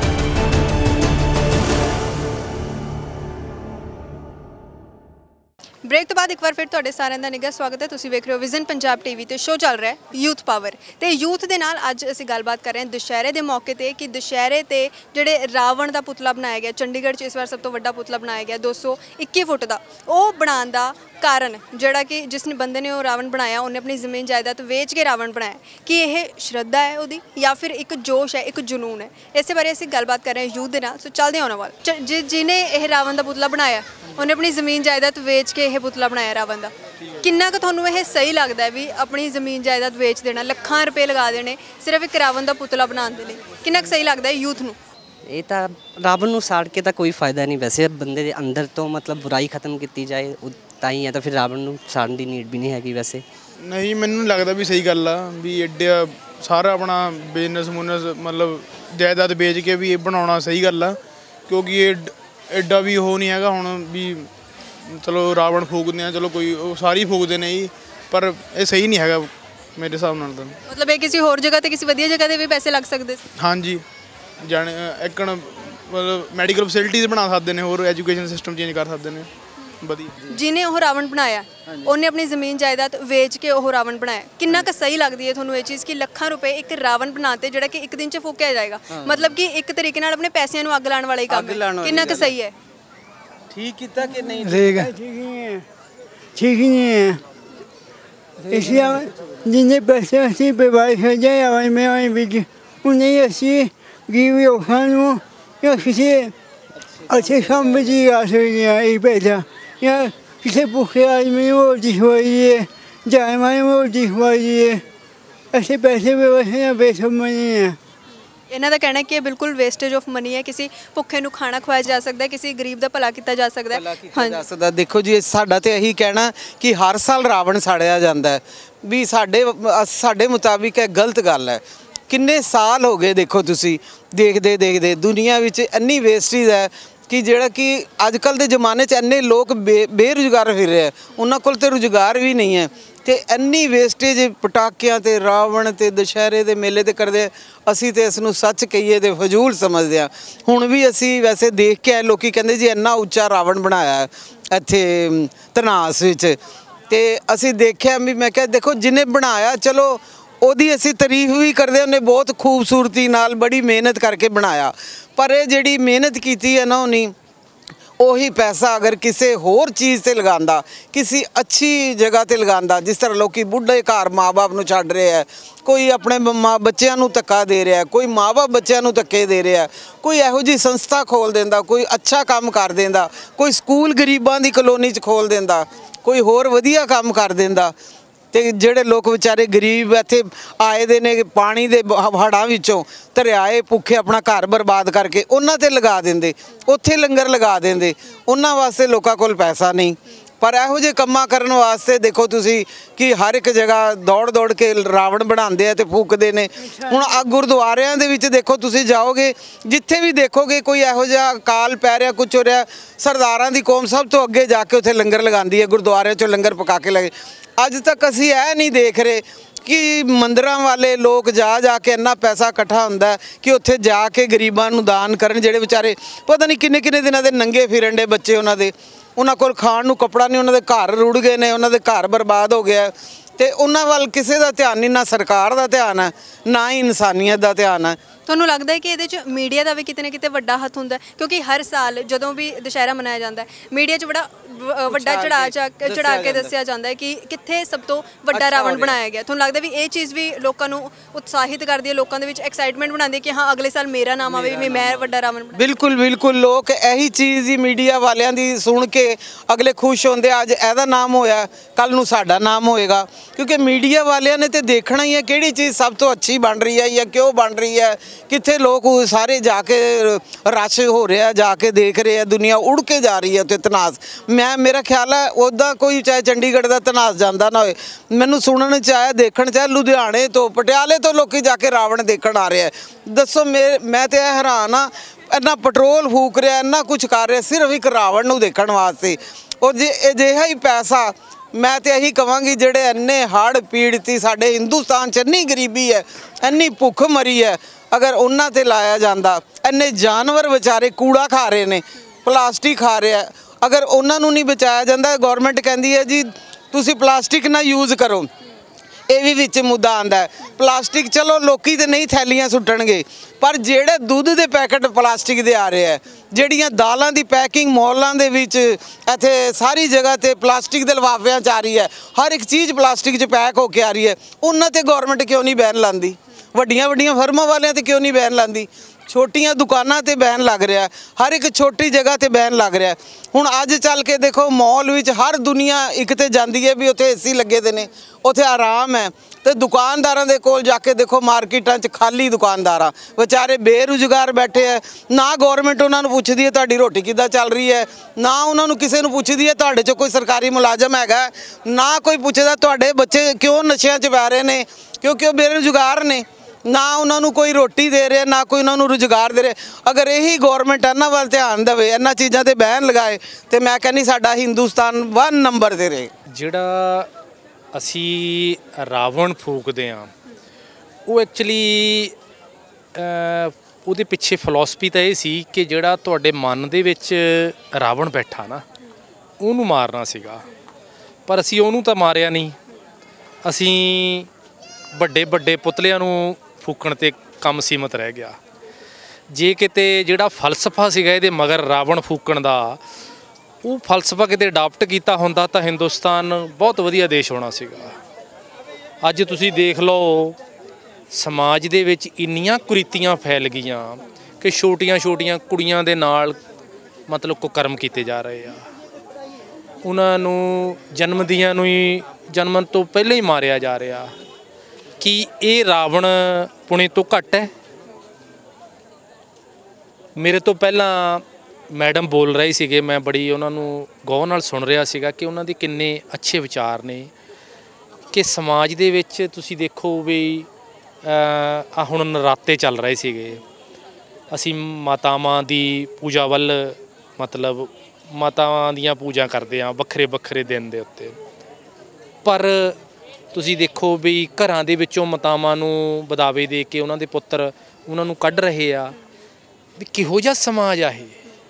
ब्रेक तो बाद एक बार फिर तुहाडे सारिਆਂ ਦਾ ਨਿੱਘਾ ਸਵਾਗਤ है। ਤੁਸੀਂ ਵੇਖ ਰਹੇ ਹੋ विजन पंजाब टीवी ਤੇ शो चल रहा है यूथ पावर ਤੇ यूथ ਦੇ ਨਾਲ ਅੱਜ ਅਸੀਂ ਗੱਲਬਾਤ ਕਰ ਰਹੇ ਹਾਂ ਦੁਸ਼ਹਿਰੇ ਦੇ ਮੌਕੇ ਤੇ ਕਿ ਦੁਸ਼ਹਿਰੇ ਤੇ ਜਿਹੜੇ ਰਾਵਣ ਦਾ ਪੁਤਲਾ ਬਣਾਇਆ ਗਿਆ ਚੰਡੀਗੜ੍ਹ 'ਚ ਇਸ ਵਾਰ ਸਭ ਤੋਂ ਵੱਡਾ ਪੁਤਲਾ ਬਣਾਇਆ ਗਿਆ ਦੋ ਸੌ ਇੱਕੀ ਫੁੱਟ ਦਾ, ਉਹ ਬਣਾਉਣ ਦਾ ਕਾਰਨ ਜਿਹੜਾ ਕਿ ਜਿਸ ਨੇ ਬੰਦੇ ਨੇ ਉਹ ਰਾਵਣ ਬਣਾਇਆ ਉਹਨੇ ਆਪਣੀ ਜ਼ਮੀਨ ਜਾਇਦਾਦ ਵੇਚ ਕੇ ਰਾਵਣ ਬਣਾਇਆ, ਕਿ ਇਹ ਸ਼ਰਧਾ ਹੈ ਉਹਦੀ ਜਾਂ ਫਿਰ ਇੱਕ ਜੋਸ਼ ਹੈ, ਇੱਕ ਜਨੂਨ ਹੈ, ਇਸੇ ਬਾਰੇ ਅਸੀਂ ਗੱਲਬਾਤ ਕਰ ਰਹੇ ਹਾਂ ਯੂਥ ਦੇ ਨਾਲ। ਸੋ ਚੱਲਦੇ ਹਾਂ ਉਹਨਾਂ ਵੱਲ। ਜਿ ਜਿਹਨੇ ਇਹ ਰਾਵਣ ਦਾ ਪੁਤਲਾ ਬਣਾਇਆ ਉਹਨੇ ਆਪਣੀ ਜ਼ਮੀਨ ਜਾਇਦਾਦ ਵੇਚ ਕੇ ਇਹ ਪੁਤਲਾ ਬਣਾਇਆ ਰਾਵਣ ਦਾ, ਕਿੰਨਾ ਕੁ ਤੁਹਾਨੂੰ ਇਹ ਸਹੀ ਲੱਗਦਾ ਹੈ ਵੀ ਆਪਣੀ ਜ਼ਮੀਨ ਜਾਇਦਾਦ ਵੇਚ ਦੇਣਾ, ਲੱਖਾਂ ਰੁਪਏ ਲਗਾ ਦੇਣੇ ਸਿਰਫ ਇੱਕ ਰਾਵਣ ਦਾ ਪੁਤਲਾ ਬਣਾਉਣ ਦੇ ਲਈ, ਕਿੰਨਾ ਕੁ ਸਹੀ ਲੱਗਦਾ ਹੈ ਯੂਥ ਨੂੰ? ਇਹ ਤਾਂ ਰਾਵਣ ਨੂੰ ਸਾੜ ਕੇ ਤਾਂ ਕੋਈ ਫਾਇਦਾ ਨਹੀਂ, ਵੈਸੇ ਬੰਦੇ ਦੇ ਅੰਦਰ ਤੋਂ ਮਤਲਬ ਬੁਰਾਈ ਖਤਮ ਕੀਤੀ ਜਾਏ ਤਾਂ ਹੀ ਹੈ, ਤਾਂ ਫਿਰ ਰਾਵਣ ਨੂੰ ਸਾੜਨ ਦੀ ਨੀਡ ਵੀ ਨਹੀਂ ਹੈਗੀ। ਵੈਸੇ ਨਹੀਂ, ਮੈਨੂੰ ਲੱਗਦਾ ਵੀ ਸਹੀ ਗੱਲ ਆ ਵੀ ਐਡਾ ਸਾਰਾ ਆਪਣਾ ਬਿਜ਼ਨਸ ਮੁਨਸ ਮਤਲਬ ਜਾਇਦਾਦ ਵੇਚ ਕੇ ਵੀ ਇਹ ਬਣਾਉਣਾ ਸਹੀ ਗੱਲ ਆ, ਕਿਉਂਕਿ ਇਹ ਐਡਾ ਵੀ ਉਹ ਨਹੀਂ ਹੈਗਾ ਹੁਣ ਵੀ ਚਲੋ ਰਾਵਣ ਫੂਕਦੇ ਆ, ਚਲੋ ਕੋਈ ਉਹ ਸਾਰੀ ਫੂਕਦੇ ਨੇ ਜੀ, ਪਰ ਇਹ ਸਹੀ ਨਹੀਂ ਹੈਗਾ ਮੇਰੇ ਹਿਸਾਬ ਨਾਲ ਤਾਂ। ਮਤਲਬ ਇਹ ਕਿਸੇ ਹੋਰ ਜਗ੍ਹਾ ਤੇ ਕਿਸੇ ਵਧੀਆ ਜਗ੍ਹਾ ਤੇ ਵੀ ਪੈਸੇ ਲੱਗ ਸਕਦੇ ਸੀ। ਹਾਂਜੀ ਜਾਣੇ ਇੱਕਣ ਮਤਲਬ ਮੈਡੀਕਲ ਫੈਸਿਲਿਟੀਜ਼ ਬਣਾ ਸਕਦੇ ਨੇ, ਹੋਰ ਐਜੂਕੇਸ਼ਨ ਸਿਸਟਮ ਚੇਂਜ ਕਰ ਸਕਦੇ ਨੇ ਵਧੀਆ। ਜਿਹਨੇ ਉਹ ਰਾਵਣ ਬਣਾਇਆ ਉਹਨੇ ਆਪਣੀ ਜ਼ਮੀਨ ਜਾਇਦਾਦ ਵੇਚ ਕੇ ਉਹ ਰਾਵਣ ਬਣਾਇਆ। ਕਿੰਨਾ ਕੁ ਸਹੀ ਲੱਗਦੀ ਹੈ ਤੁਹਾਨੂੰ ਇਹ ਚੀਜ਼ ਕਿ ਲੱਖਾਂ ਰੁਪਏ ਇੱਕ ਰਾਵਣ ਬਣਾਤੇ ਜਿਹੜਾ ਕਿ ਇੱਕ ਦਿਨ 'ਚ ਫੂਕਿਆ ਜਾਏਗਾ? ਮਤਲਬ ਕਿ ਇੱਕ ਤਰੀਕੇ ਨਾਲ ਆਪਣੇ ਪੈਸਿਆਂ ਨੂੰ ਅੱਗ ਲਾਉਣ ਵਾਲਾ ਹੀ ਕੰਮ ਹੈ। ਕਿੰਨਾ ਕੁ ਸਹੀ ਹੈ? ठीक किया कि नहीं? ठीक है, ठीक ही है, ठीक ही नहीं है। इसलिए जिन्हें पैसे अस्सी पे बाईस हो जाए वहीं में वहीं बीच उन्हें अस्सी गिवी खान या किसी अच्छे काम में जी आ सकती है ये पैसा, या किसी भूखे आदमी वो दिखवाइए, जाए माए वो दिखवाइए, ऐसे पैसे व्यवस्था या बेसम नहीं है। ਇਹਨਾਂ ਦਾ ਕਹਿਣਾ ਹੈ ਕਿ ਇਹ ਬਿਲਕੁਲ ਵੇਸਟੇਜ ਆਫ ਮਨੀ ਹੈ। ਕਿਸੇ ਭੁੱਖੇ ਨੂੰ ਖਾਣਾ ਖਵਾਇਆ ਜਾ ਸਕਦਾ ਹੈ, ਕਿਸੇ ਗਰੀਬ ਦਾ ਭਲਾ ਕੀਤਾ ਜਾ ਸਕਦਾ ਹੈ। ਹਾਂਜੀ ਦੇਖੋ ਜੀ, ਸਾਡਾ ਤੇ ਇਹੀ ਕਹਿਣਾ ਕਿ ਹਰ ਸਾਲ ਰਾਵਣ ਸਾੜਿਆ ਜਾਂਦਾ ਹੈ ਵੀ ਸਾਡੇ ਸਾਡੇ ਮੁਤਾਬਿਕ ਇਹ ਗਲਤ ਗੱਲ ਹੈ। ਕਿੰਨੇ ਸਾਲ ਹੋ ਗਏ ਦੇਖੋ ਤੁਸੀਂ ਦੇਖਦੇ ਦੇਖਦੇ ਦੁਨੀਆ ਵਿੱਚ ਇੰਨੀ ਵੇਸਟੇਜ ਹੈ ਕਿ ਜਿਹੜਾ ਕਿ ਅੱਜ ਕੱਲ੍ਹ ਦੇ ਜ਼ਮਾਨੇ 'ਚ ਇੰਨੇ ਲੋਕ ਬੇ ਬੇਰੁਜ਼ਗਾਰ ਫਿਰ ਰਹੇ, ਉਹਨਾਂ ਕੋਲ ਤਾਂ ਰੁਜ਼ਗਾਰ ਵੀ ਨਹੀਂ ਹੈ ਤੇ ਇੰਨੀ ਵੇਸਟੇਜ ਪਟਾਕਿਆਂ ਤੇ ਰਾਵਣ ਤੇ ਦੁਸ਼ਹਿਰੇ ਦੇ ਮੇਲੇ ਤੇ ਕਰਦੇ। ਅਸੀਂ ਤੇ ਇਸ ਨੂੰ ਸੱਚ ਕਹੀਏ ਤੇ ਫਜ਼ੂਲ ਸਮਝਦੇ ਹਾਂ। ਹੁਣ ਵੀ ਅਸੀਂ ਵੈਸੇ ਦੇਖ ਕੇ ਆਏ, ਲੋਕੀ ਕਹਿੰਦੇ ਜੀ ਇੰਨਾ ਉੱਚਾ ਰਾਵਣ ਬਣਾਇਆ ਇੱਥੇ ਧਨਾਸ ਵਿੱਚ, ਤੇ ਅਸੀਂ ਦੇਖਿਆ ਵੀ ਮੈਂ ਕਿਹਾ ਦੇਖੋ ਜਿਹਨੇ ਬਣਾਇਆ ਚਲੋ ਉਹਦੀ ਅਸੀਂ ਤਾਰੀਫ ਵੀ ਕਰਦੇ, ਉਹਨੇ ਬਹੁਤ ਖੂਬਸੂਰਤੀ ਨਾਲ ਬੜੀ ਮਿਹਨਤ ਕਰਕੇ ਬਣਾਇਆ, ਪਰ ਇਹ ਜਿਹੜੀ ਮਿਹਨਤ ਕੀਤੀ ਹੈ ਨਾ ਉਹਨੇ ਉਹੀ ਪੈਸਾ ਅਗਰ ਕਿਸੇ ਹੋਰ ਚੀਜ਼ ਤੇ ਲਗਾਉਂਦਾ, ਕਿਸੇ ਅੱਛੀ ਜਗ੍ਹਾ ਤੇ ਲਗਾਉਂਦਾ, ਜਿਸ ਤਰ੍ਹਾਂ ਲੋਕੀ ਬੁੱਢੇ ਘਰ ਮਾਂ-ਬਾਪ ਨੂੰ ਛੱਡ ਰਹੇ ਹੈ, ਕੋਈ ਆਪਣੇ ਮਾਂ ਬੱਚਿਆਂ ਨੂੰ ਧੱਕਾ ਦੇ ਰਿਹਾ, ਕੋਈ ਮਾਂ-ਬਾਪ ਬੱਚਿਆਂ ਨੂੰ ਧੱਕੇ ਦੇ ਰਿਹਾ, ਕੋਈ ਇਹੋ ਜਿਹੀ ਸੰਸਥਾ ਖੋਲ੍ਹ ਦਿੰਦਾ, ਕੋਈ ਅੱਛਾ ਕੰਮ ਕਰ ਦਿੰਦਾ, ਕੋਈ ਸਕੂਲ ਗਰੀਬਾਂ ਦੀ ਕਲੋਨੀ 'ਚ ਖੋਲ੍ਹ ਦਿੰਦਾ, ਕੋਈ ਹੋਰ ਵਧੀਆ ਕੰਮ ਕਰ ਦਿੰਦਾ, ਤੇ ਜਿਹੜੇ ਲੋਕ ਵਿਚਾਰੇ ਗਰੀਬ ਇੱਥੇ ਆਏ ਦੇ ਨੇ ਪਾਣੀ ਦੇ ਹੜ੍ਹਾਂ ਵਿੱਚੋਂ ਧਰਿਆਏ ਭੁੱਖੇ ਆਪਣਾ ਘਰ ਬਰਬਾਦ ਕਰਕੇ ਉਹਨਾਂ ਤੇ ਲਗਾ ਦਿੰਦੇ, ਉੱਥੇ ਲੰਗਰ ਲਗਾ ਦਿੰਦੇ। ਉਹਨਾਂ ਵਾਸਤੇ ਲੋਕਾਂ ਕੋਲ ਪੈਸਾ ਨਹੀਂ, ਪਰ ਇਹੋ ਜਿਹੇ ਕੰਮਾਂ ਕਰਨ ਵਾਸਤੇ ਦੇਖੋ ਤੁਸੀਂ ਕਿ ਹਰ ਇੱਕ ਜਗ੍ਹਾ ਦੌੜ ਦੌੜ ਕੇ ਰਾਵਣ ਬਣਾਉਂਦੇ ਆ ਤੇ ਫੂਕਦੇ ਨੇ। ਹੁਣ ਆ ਗੁਰਦੁਆਰਿਆਂ ਦੇ ਵਿੱਚ ਦੇਖੋ ਤੁਸੀਂ ਜਾਓਗੇ, ਜਿੱਥੇ ਵੀ ਦੇਖੋਗੇ ਕੋਈ ਇਹੋ ਜਿਹਾ ਕਾਲ ਪੈ ਰਿਹਾ, ਕੁਛ ਹੋ ਰਿਹਾ, ਸਰਦਾਰਾਂ ਦੀ ਕੌਮ ਸਭ ਤੋਂ ਅੱਗੇ ਜਾ ਕੇ ਉੱਥੇ ਲੰਗਰ ਲਗਾਉਂਦੀ ਹੈ, ਗੁਰਦੁਆਰਿਆਂ 'ਚੋਂ ਲੰਗਰ ਪਕਾ ਕੇ ਲਗੇ। ਅੱਜ ਤੱਕ ਅਸੀਂ ਇਹ ਨਹੀਂ ਦੇਖ ਰਹੇ ਕਿ ਮੰਦਿਰਾਂ ਵਾਲੇ ਲੋਕ ਜਾ ਜਾ ਕੇ ਇੰਨਾ ਪੈਸਾ ਇਕੱਠਾ ਹੁੰਦਾ ਕਿ ਉੱਥੇ ਜਾ ਕੇ ਗਰੀਬਾਂ ਨੂੰ ਦਾਨ ਕਰਨ, ਜਿਹੜੇ ਵਿਚਾਰੇ ਪਤਾ ਨਹੀਂ ਕਿੰਨੇ ਕਿੰਨੇ ਦਿਨਾਂ ਦੇ ਨੰਗੇ ਫਿਰਨ ਦੇ ਬੱਚੇ, ਉਹਨਾਂ ਦੇ ਉਹਨਾਂ ਕੋਲ ਖਾਣ ਨੂੰ ਕੱਪੜਾ ਨਹੀਂ, ਉਹਨਾਂ ਦੇ ਘਰ ਰੁੜ ਗਏ ਨੇ, ਉਹਨਾਂ ਦੇ ਘਰ ਬਰਬਾਦ ਹੋ ਗਿਆ, ਤੇ ਉਹਨਾਂ ਵੱਲ ਕਿਸੇ ਦਾ ਧਿਆਨ ਨਹੀਂ, ਨਾ ਸਰਕਾਰ ਦਾ ਧਿਆਨ ਹੈ ਨਾ ਹੀ ਇਨਸਾਨੀਅਤ ਦਾ ਧਿਆਨ ਹੈ। ਤੁਹਾਨੂੰ ਲੱਗਦਾ ਹੈ ਕਿ ਇਹਦੇ 'ਚ ਮੀਡੀਆ ਦਾ ਵੀ ਕਿਤੇ ਨਾ ਕਿਤੇ ਵੱਡਾ ਹੱਥ ਹੁੰਦਾ? ਕਿਉਂਕਿ ਹਰ ਸਾਲ ਜਦੋਂ ਵੀ ਦੁਸ਼ਹਿਰਾ ਮਨਾਇਆ ਜਾਂਦਾ ਹੈ ਮੀਡੀਆ 'ਚ ਬੜਾ ਵੱਡਾ ਚੜਾ ਚੜਾ ਕੇ ਦੱਸਿਆ ਜਾਂਦਾ ਹੈ ਕਿ ਕਿੱਥੇ ਸਭ ਤੋਂ ਵੱਡਾ ਰਾਵਣ ਬਣਾਇਆ ਗਿਆ। ਤੁਹਾਨੂੰ ਲੱਗਦਾ ਵੀ ਇਹ ਚੀਜ਼ ਵੀ ਲੋਕਾਂ ਨੂੰ ਉਤਸ਼ਾਹਿਤ ਕਰਦੀ ਹੈ, ਲੋਕਾਂ ਦੇ ਵਿੱਚ ਐਕਸਾਈਟਮੈਂਟ ਬਣਾਉਂਦੀ ਹੈ ਕਿ ਹਾਂ ਅਗਲੇ ਸਾਲ ਮੇਰਾ ਨਾਮ ਆਵੇ ਵੀ ਮੈਂ ਵੱਡਾ ਰਾਵਣ ਬਣਾਇਆ? ਬਿਲਕੁਲ ਬਿਲਕੁਲ, ਲੋਕ ਇਹੀ ਚੀਜ਼ ਹੀ ਮੀਡੀਆ ਵਾਲਿਆਂ ਦੀ ਸੁਣ ਕੇ ਅਗਲੇ ਖੁਸ਼ ਹੁੰਦੇ, ਅੱਜ ਇਹਦਾ ਨਾਮ ਹੋਇਆ ਕੱਲ ਨੂੰ ਸਾਡਾ ਨਾਮ ਹੋਏਗਾ, ਕਿਉਂਕਿ ਮੀਡੀਆ ਵਾਲਿਆਂ ਨੇ ਤੇ ਦੇਖਣਾ ਹੀ ਹੈ ਕਿਹੜੀ ਚੀਜ਼ ਸਭ ਤੋਂ ਅੱਛੀ ਬਣ ਰਹੀ ਹੈ ਜਾਂ ਕਿਉਂ ਬਣ ਰਹੀ ਹੈ, ਕਿੱਥੇ ਲੋਕ ਸਾਰੇ ਜਾ ਕੇ ਰਸ਼ ਹੋ ਰਿਹਾ, ਜਾ ਕੇ ਦੇਖ ਰਹੇ ਆ, ਦੁਨੀਆ ਉੜ ਕੇ ਜਾ ਰਹੀ ਹੈ ਉੱਥੇ ਧਨਾਸ। ਮੈਂ ਮੇਰਾ ਖਿਆਲ ਹੈ ਉੱਦਾਂ ਕੋਈ ਚਾਹੇ ਚੰਡੀਗੜ੍ਹ ਦਾ ਧਨਾਸ ਜਾਂਦਾ ਨਾ ਹੋਏ, ਮੈਨੂੰ ਸੁਣਨ 'ਚ ਆਇਆ, ਦੇਖਣ 'ਚ ਆਇਆ ਲੁਧਿਆਣੇ ਤੋਂ ਪਟਿਆਲੇ ਤੋਂ ਲੋਕੀ ਜਾ ਕੇ ਰਾਵਣ ਦੇਖਣ ਆ ਰਹੇ ਆ। ਦੱਸੋ ਮੇ ਮੈਂ ਤਾਂ ਇਹ ਹੈਰਾਨ ਆ, ਇੰਨਾ ਪੈਟਰੋਲ ਫੂਕ ਰਿਹਾ, ਇੰਨਾ ਕੁਛ ਕਰ ਰਿਹਾ ਸਿਰਫ ਇੱਕ ਰਾਵਣ ਨੂੰ ਦੇਖਣ ਵਾਸਤੇ। ਉਹ ਜੇ ਅਜਿਹਾ ਹੀ ਪੈਸਾ ਮੈਂ ਤਾਂ ਇਹੀ ਕਹਾਂਗੀ ਜਿਹੜੇ ਇੰਨੇ ਹੜ੍ਹ ਪੀੜਤੀ ਸਾਡੇ ਹਿੰਦੁਸਤਾਨ 'ਚ ਇੰਨੀ ਗਰੀਬੀ ਹੈ, ਇੰਨੀ ਭੁੱਖ ਮਰੀ ਹੈ, ਅਗਰ ਉਹਨਾਂ 'ਤੇ ਲਾਇਆ ਜਾਂਦਾ, ਇੰਨੇ ਜਾਨਵਰ ਵਿਚਾਰੇ ਕੂੜਾ ਖਾ ਰਹੇ ਨੇ, ਪਲਾਸਟਿਕ ਖਾ ਰਿਹਾ, ਅਗਰ ਉਹਨਾਂ ਨੂੰ ਨਹੀਂ ਬਚਾਇਆ ਜਾਂਦਾ, ਗੌਰਮੈਂਟ ਕਹਿੰਦੀ ਹੈ ਜੀ ਤੁਸੀਂ ਪਲਾਸਟਿਕ ਨਾ ਯੂਜ਼ ਕਰੋ, ਇਹ ਵੀ ਵਿੱਚ ਮੁੱਦਾ ਆਉਂਦਾ। ਪਲਾਸਟਿਕ ਚਲੋ ਲੋਕੀ ਤੇ ਨਹੀਂ ਥੈਲੀਆਂ ਸੁੱਟਣਗੇ, ਪਰ ਜਿਹੜੇ ਦੁੱਧ ਦੇ ਪੈਕਟ ਪਲਾਸਟਿਕ ਦੇ ਆ ਰਹੇ ਹੈ, ਜਿਹੜੀਆਂ ਦਾਲਾਂ ਦੀ ਪੈਕਿੰਗ ਮੌਲਾਂ ਦੇ ਵਿੱਚ ਇੱਥੇ ਸਾਰੀ ਜਗ੍ਹਾ ਤੇ ਪਲਾਸਟਿਕ ਦੇ ਲਿਫਾਫਿਆਂ 'ਚ ਆ ਰਹੀ ਹੈ, ਹਰ ਇੱਕ ਚੀਜ਼ ਪਲਾਸਟਿਕ 'ਚ ਪੈਕ ਹੋ ਕੇ ਆ ਰਹੀ ਹੈ, ਉਹਨਾਂ 'ਤੇ ਗੌਰਮੈਂਟ ਕਿਉਂ ਨਹੀਂ ਬੈਨ ਲਾਉਂਦੀ? ਵੱਡੀਆਂ ਵੱਡੀਆਂ ਫਰਮਾਂ ਵਾਲਿਆਂ 'ਤੇ ਕਿਉਂ ਨਹੀਂ ਬੈਨ ਲਾਉਂਦੀ? ਛੋਟੀਆਂ ਦੁਕਾਨਾਂ 'ਤੇ ਬੈਨ ਲੱਗ ਰਿਹਾ, ਹਰ ਇੱਕ ਛੋਟੀ ਜਗ੍ਹਾ 'ਤੇ ਬੈਨ ਲੱਗ ਰਿਹਾ। ਹੁਣ ਅੱਜ ਚੱਲ ਕੇ ਦੇਖੋ ਮੌਲ ਵਿੱਚ ਹਰ ਦੁਨੀਆ ਇੱਕ ਤੇ ਜਾਂਦੀ ਹੈ ਵੀ ਉੱਥੇ ਏਸੀ ਲੱਗੇ ਦੇ ਨੇ, ਉੱਥੇ ਆਰਾਮ ਹੈ, ਤੇ ਦੁਕਾਨਦਾਰਾਂ ਦੇ ਕੋਲ ਜਾ ਕੇ ਦੇਖੋ ਮਾਰਕੀਟਾਂ 'ਚ ਖਾਲੀ ਦੁਕਾਨਦਾਰਾਂ ਵਿਚਾਰੇ ਬੇਰੁਜ਼ਗਾਰ ਬੈਠੇ ਹੈ, ਨਾ ਗੌਰਮੈਂਟ ਉਹਨਾਂ ਨੂੰ ਪੁੱਛਦੀ ਹੈ ਤੁਹਾਡੀ ਰੋਟੀ ਕਿੱਦਾਂ ਚੱਲ ਰਹੀ ਹੈ, ਨਾ ਉਹਨਾਂ ਨੂੰ ਕਿਸੇ ਨੂੰ ਪੁੱਛਦੀ ਹੈ ਤੁਹਾਡੇ 'ਚ ਕੋਈ ਸਰਕਾਰੀ ਮੁਲਾਜ਼ਮ ਹੈਗਾ, ਨਾ ਕੋਈ ਪੁੱਛਦਾ ਤੁਹਾਡੇ ਬੱਚੇ ਕਿਉਂ ਨਸ਼ਿਆਂ 'ਚ ਪੈ ਰਹੇ ਨੇ, ਕਿਉਂਕਿ ਉਹ ਬੇਰੁਜ਼ਗਾਰ ਨੇ। ਨਾ ਉਹਨਾਂ ਨੂੰ ਕੋਈ ਰੋਟੀ ਦੇ ਰਿਹਾ, ਨਾ ਕੋਈ ਉਹਨਾਂ ਨੂੰ ਰੁਜ਼ਗਾਰ ਦੇ ਰਿਹਾ। ਅਗਰ ਇਹੀ ਗੌਰਮੈਂਟ ਇਹਨਾਂ ਵੱਲ ਧਿਆਨ ਦੇਵੇ, ਇਹਨਾਂ ਚੀਜ਼ਾਂ ਤੇ ਬੈਨ ਲਗਾਏ, ਤੇ ਮੈਂ ਕਹਿੰਦੀ ਸਾਡਾ ਹਿੰਦੁਸਤਾਨ ਵਨ ਨੰਬਰ ਤੇ ਰਹੇ। ਜਿਹੜਾ ਅਸੀਂ ਰਾਵਣ ਫੂਕਦੇ ਹਾਂ ਉਹ ਐਕਚੁਅਲੀ ਉਹਦੇ ਪਿੱਛੇ ਫਿਲਾਸਫੀ ਤਾਂ ਇਹ ਸੀ ਕਿ ਜਿਹੜਾ ਤੁਹਾਡੇ ਮਨ ਦੇ ਵਿੱਚ ਰਾਵਣ ਬੈਠਾ ਨਾ ਉਹਨੂੰ ਮਾਰਨਾ ਸੀਗਾ, ਪਰ ਅਸੀਂ ਉਹਨੂੰ ਤਾਂ ਮਾਰਿਆ ਨਹੀਂ। ਅਸੀਂ ਵੱਡੇ ਵੱਡੇ ਪੁਤਲਿਆਂ ਨੂੰ ਫੂਕਣ 'ਤੇ ਕੰਮ ਸੀਮਤ ਰਹਿ ਗਿਆ। ਜੇ ਕਿਤੇ ਜਿਹੜਾ ਫਲਸਫਾ ਸੀਗਾ ਇਹਦੇ ਮਗਰ ਰਾਵਣ ਫੂਕਣ ਦਾ, ਉਹ ਫਲਸਫਾ ਕਿਤੇ ਅਡਾਪਟ ਕੀਤਾ ਹੁੰਦਾ ਤਾਂ ਹਿੰਦੁਸਤਾਨ ਬਹੁਤ ਵਧੀਆ ਦੇਸ਼ ਹੋਣਾ ਸੀਗਾ। ਅੱਜ ਤੁਸੀਂ ਦੇਖ ਲਓ ਸਮਾਜ ਦੇ ਵਿੱਚ ਇੰਨੀਆਂ ਕੁਰੀਤੀਆਂ ਫੈਲ ਗਈਆਂ ਕਿ ਛੋਟੀਆਂ ਛੋਟੀਆਂ ਕੁੜੀਆਂ ਦੇ ਨਾਲ ਮਤਲਬ ਕੁਕਰਮ ਕੀਤੇ ਜਾ ਰਹੇ ਆ। ਉਹਨਾਂ ਨੂੰ ਜਨਮਦੀਆਂ ਨੂੰ ਹੀ ਜਨਮਣ ਤੋਂ ਪਹਿਲਾਂ ਹੀ ਮਾਰਿਆ ਜਾ ਰਿਹਾ। ਕੀ ਇਹ ਰਾਵਣ ਪੁਣੇ ਤੋਂ ਘੱਟ ਹੈ? ਮੇਰੇ ਤੋਂ ਪਹਿਲਾਂ ਮੈਡਮ ਬੋਲ ਰਹੇ ਸੀਗੇ, ਮੈਂ ਬੜੀ ਉਹਨਾਂ ਨੂੰ ਗੌਰ ਨਾਲ ਸੁਣ ਰਿਹਾ ਸੀਗਾ ਕਿ ਉਹਨਾਂ ਦੇ ਕਿੰਨੇ ਅੱਛੇ ਵਿਚਾਰ ਨੇ ਕਿ ਸਮਾਜ ਦੇ ਵਿੱਚ ਤੁਸੀਂ ਦੇਖੋ ਵੀ ਆ ਹੁਣ ਨਰਾਤੇ ਚੱਲ ਰਹੇ ਸੀਗੇ, ਅਸੀਂ ਮਾਤਾਵਾਂ ਦੀ ਪੂਜਾ ਵੱਲ ਮਤਲਬ ਮਾਤਾਵਾਂ ਦੀਆਂ ਪੂਜਾ ਕਰਦੇ ਹਾਂ ਵੱਖਰੇ ਵੱਖਰੇ ਦਿਨ ਦੇ ਉੱਤੇ, ਪਰ ਤੁਸੀਂ ਦੇਖੋ ਵੀ ਘਰਾਂ ਦੇ ਵਿੱਚੋਂ ਮਾਤਾਵਾਂ ਨੂੰ ਬਦਾਵੇ ਦੇ ਕੇ ਉਹਨਾਂ ਦੇ ਪੁੱਤਰ ਉਹਨਾਂ ਨੂੰ ਕੱਢ ਰਹੇ ਆ। ਵੀ ਕਿਹੋ ਜਿਹਾ ਸਮਾਜ ਆ ਇਹ?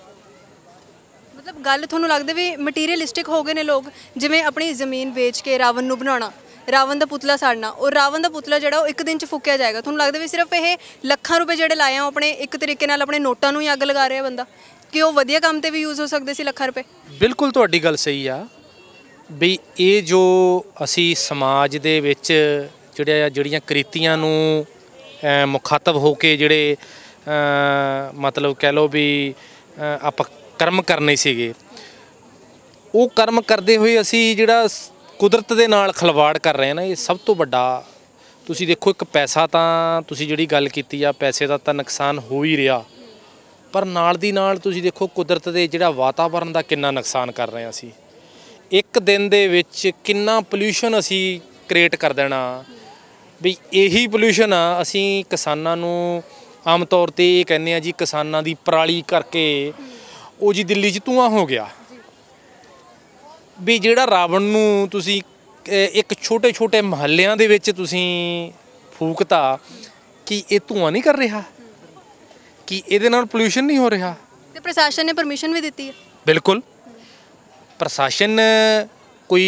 ਮਤਲਬ ਗੱਲ ਤੁਹਾਨੂੰ ਲੱਗਦਾ ਵੀ ਮਟੀਰੀਅਲਿਸਟਿਕ ਹੋ ਗਏ ਨੇ ਲੋਕ, ਜਿਵੇਂ ਆਪਣੀ ਜ਼ਮੀਨ ਵੇਚ ਕੇ ਰਾਵਣ ਨੂੰ ਬਣਾਉਣਾ, ਰਾਵਣ ਦਾ ਪੁਤਲਾ ਸਾੜਨਾ, ਔਰ ਰਾਵਣ ਦਾ ਪੁਤਲਾ ਜਿਹੜਾ ਉਹ ਇੱਕ ਦਿਨ 'ਚ ਫੂਕਿਆ ਜਾਏਗਾ। ਤੁਹਾਨੂੰ ਲੱਗਦਾ ਵੀ ਸਿਰਫ ਇਹ ਲੱਖਾਂ ਰੁਪਏ ਜਿਹੜੇ ਲਾਏ ਆ ਆਪਣੇ ਇੱਕ ਤਰੀਕੇ ਨਾਲ ਆਪਣੇ ਨੋਟਾਂ ਨੂੰ ਹੀ ਅੱਗ ਲਗਾ ਰਿਹਾ ਬੰਦਾ, ਕਿ ਉਹ ਵਧੀਆ ਕੰਮ ਤੇ ਵੀ ਯੂਜ਼ ਹੋ ਸਕਦੇ ਸੀ ਲੱਖਾਂ ਰੁਪਏ? ਬਿਲਕੁਲ ਤੁਹਾਡੀ ਗੱਲ ਸਹੀ ਆ ਵੀ ਇਹ ਜੋ ਅਸੀਂ ਸਮਾਜ ਦੇ ਵਿੱਚ ਜਿਹੜੇ ਜਿਹੜੀਆਂ ਕ੍ਰਿਤੀਆਂ ਨੂੰ ਮੁਖਾਤਬ ਹੋ ਕੇ ਜਿਹੜੇ ਮਤਲਬ ਕਹਿ ਲਓ ਵੀ ਆਪਾਂ ਕਰਮ ਕਰਨੇ ਸੀਗੇ, ਉਹ ਕਰਮ ਕਰਦੇ ਹੋਏ ਅਸੀਂ ਜਿਹੜਾ ਕੁਦਰਤ ਦੇ ਨਾਲ ਖਿਲਵਾੜ ਕਰ ਰਹੇ ਹਾਂ ਨਾ, ਇਹ ਸਭ ਤੋਂ ਵੱਡਾ। ਤੁਸੀਂ ਦੇਖੋ ਇੱਕ ਪੈਸਾ ਤਾਂ ਤੁਸੀਂ ਜਿਹੜੀ ਗੱਲ ਕੀਤੀ ਆ, ਪੈਸੇ ਦਾ ਤਾਂ ਨੁਕਸਾਨ ਹੋ ਹੀ ਰਿਹਾ, ਪਰ ਨਾਲ ਦੀ ਨਾਲ ਤੁਸੀਂ ਦੇਖੋ ਕੁਦਰਤ ਦੇ ਜਿਹੜਾ ਵਾਤਾਵਰਨ ਦਾ ਕਿੰਨਾ ਨੁਕਸਾਨ ਕਰ ਰਹੇ ਹਾਂ ਅਸੀਂ। ਇੱਕ ਦਿਨ ਦੇ ਵਿੱਚ ਕਿੰਨਾ ਪੋਲਿਊਸ਼ਨ ਅਸੀਂ ਕ੍ਰੀਏਟ ਕਰ ਦੇਣਾ। ਵੀ ਇਹੀ ਪੋਲਿਊਸ਼ਨ ਆ ਅਸੀਂ ਕਿਸਾਨਾਂ ਨੂੰ ਆਮ ਤੌਰ 'ਤੇ ਇਹ ਕਹਿੰਦੇ ਆ ਜੀ ਕਿਸਾਨਾਂ ਦੀ ਪਰਾਲੀ ਕਰਕੇ ਉਹ ਜੀ ਦਿੱਲੀ 'ਚ ਧੂੰਆਂ ਹੋ ਗਿਆ। ਵੀ ਜਿਹੜਾ ਰਾਵਣ ਨੂੰ ਤੁਸੀਂ ਇੱਕ ਛੋਟੇ ਛੋਟੇ ਮੁਹੱਲਿਆਂ ਦੇ ਵਿੱਚ ਤੁਸੀਂ ਫੂਕਤਾ, ਕਿ ਇਹ ਧੂੰਆਂ ਨਹੀਂ ਕਰ ਰਿਹਾ? ਕਿ ਇਹਦੇ ਨਾਲ ਪੋਲਿਊਸ਼ਨ ਨਹੀਂ ਹੋ ਰਿਹਾ? ਤੇ ਪ੍ਰਸ਼ਾਸਨ ਨੇ ਪਰਮਿਸ਼ਨ ਵੀ ਦਿੱਤੀ ਹੈ। ਬਿਲਕੁਲ, ਪ੍ਰਸ਼ਾਸਨ ਕੋਈ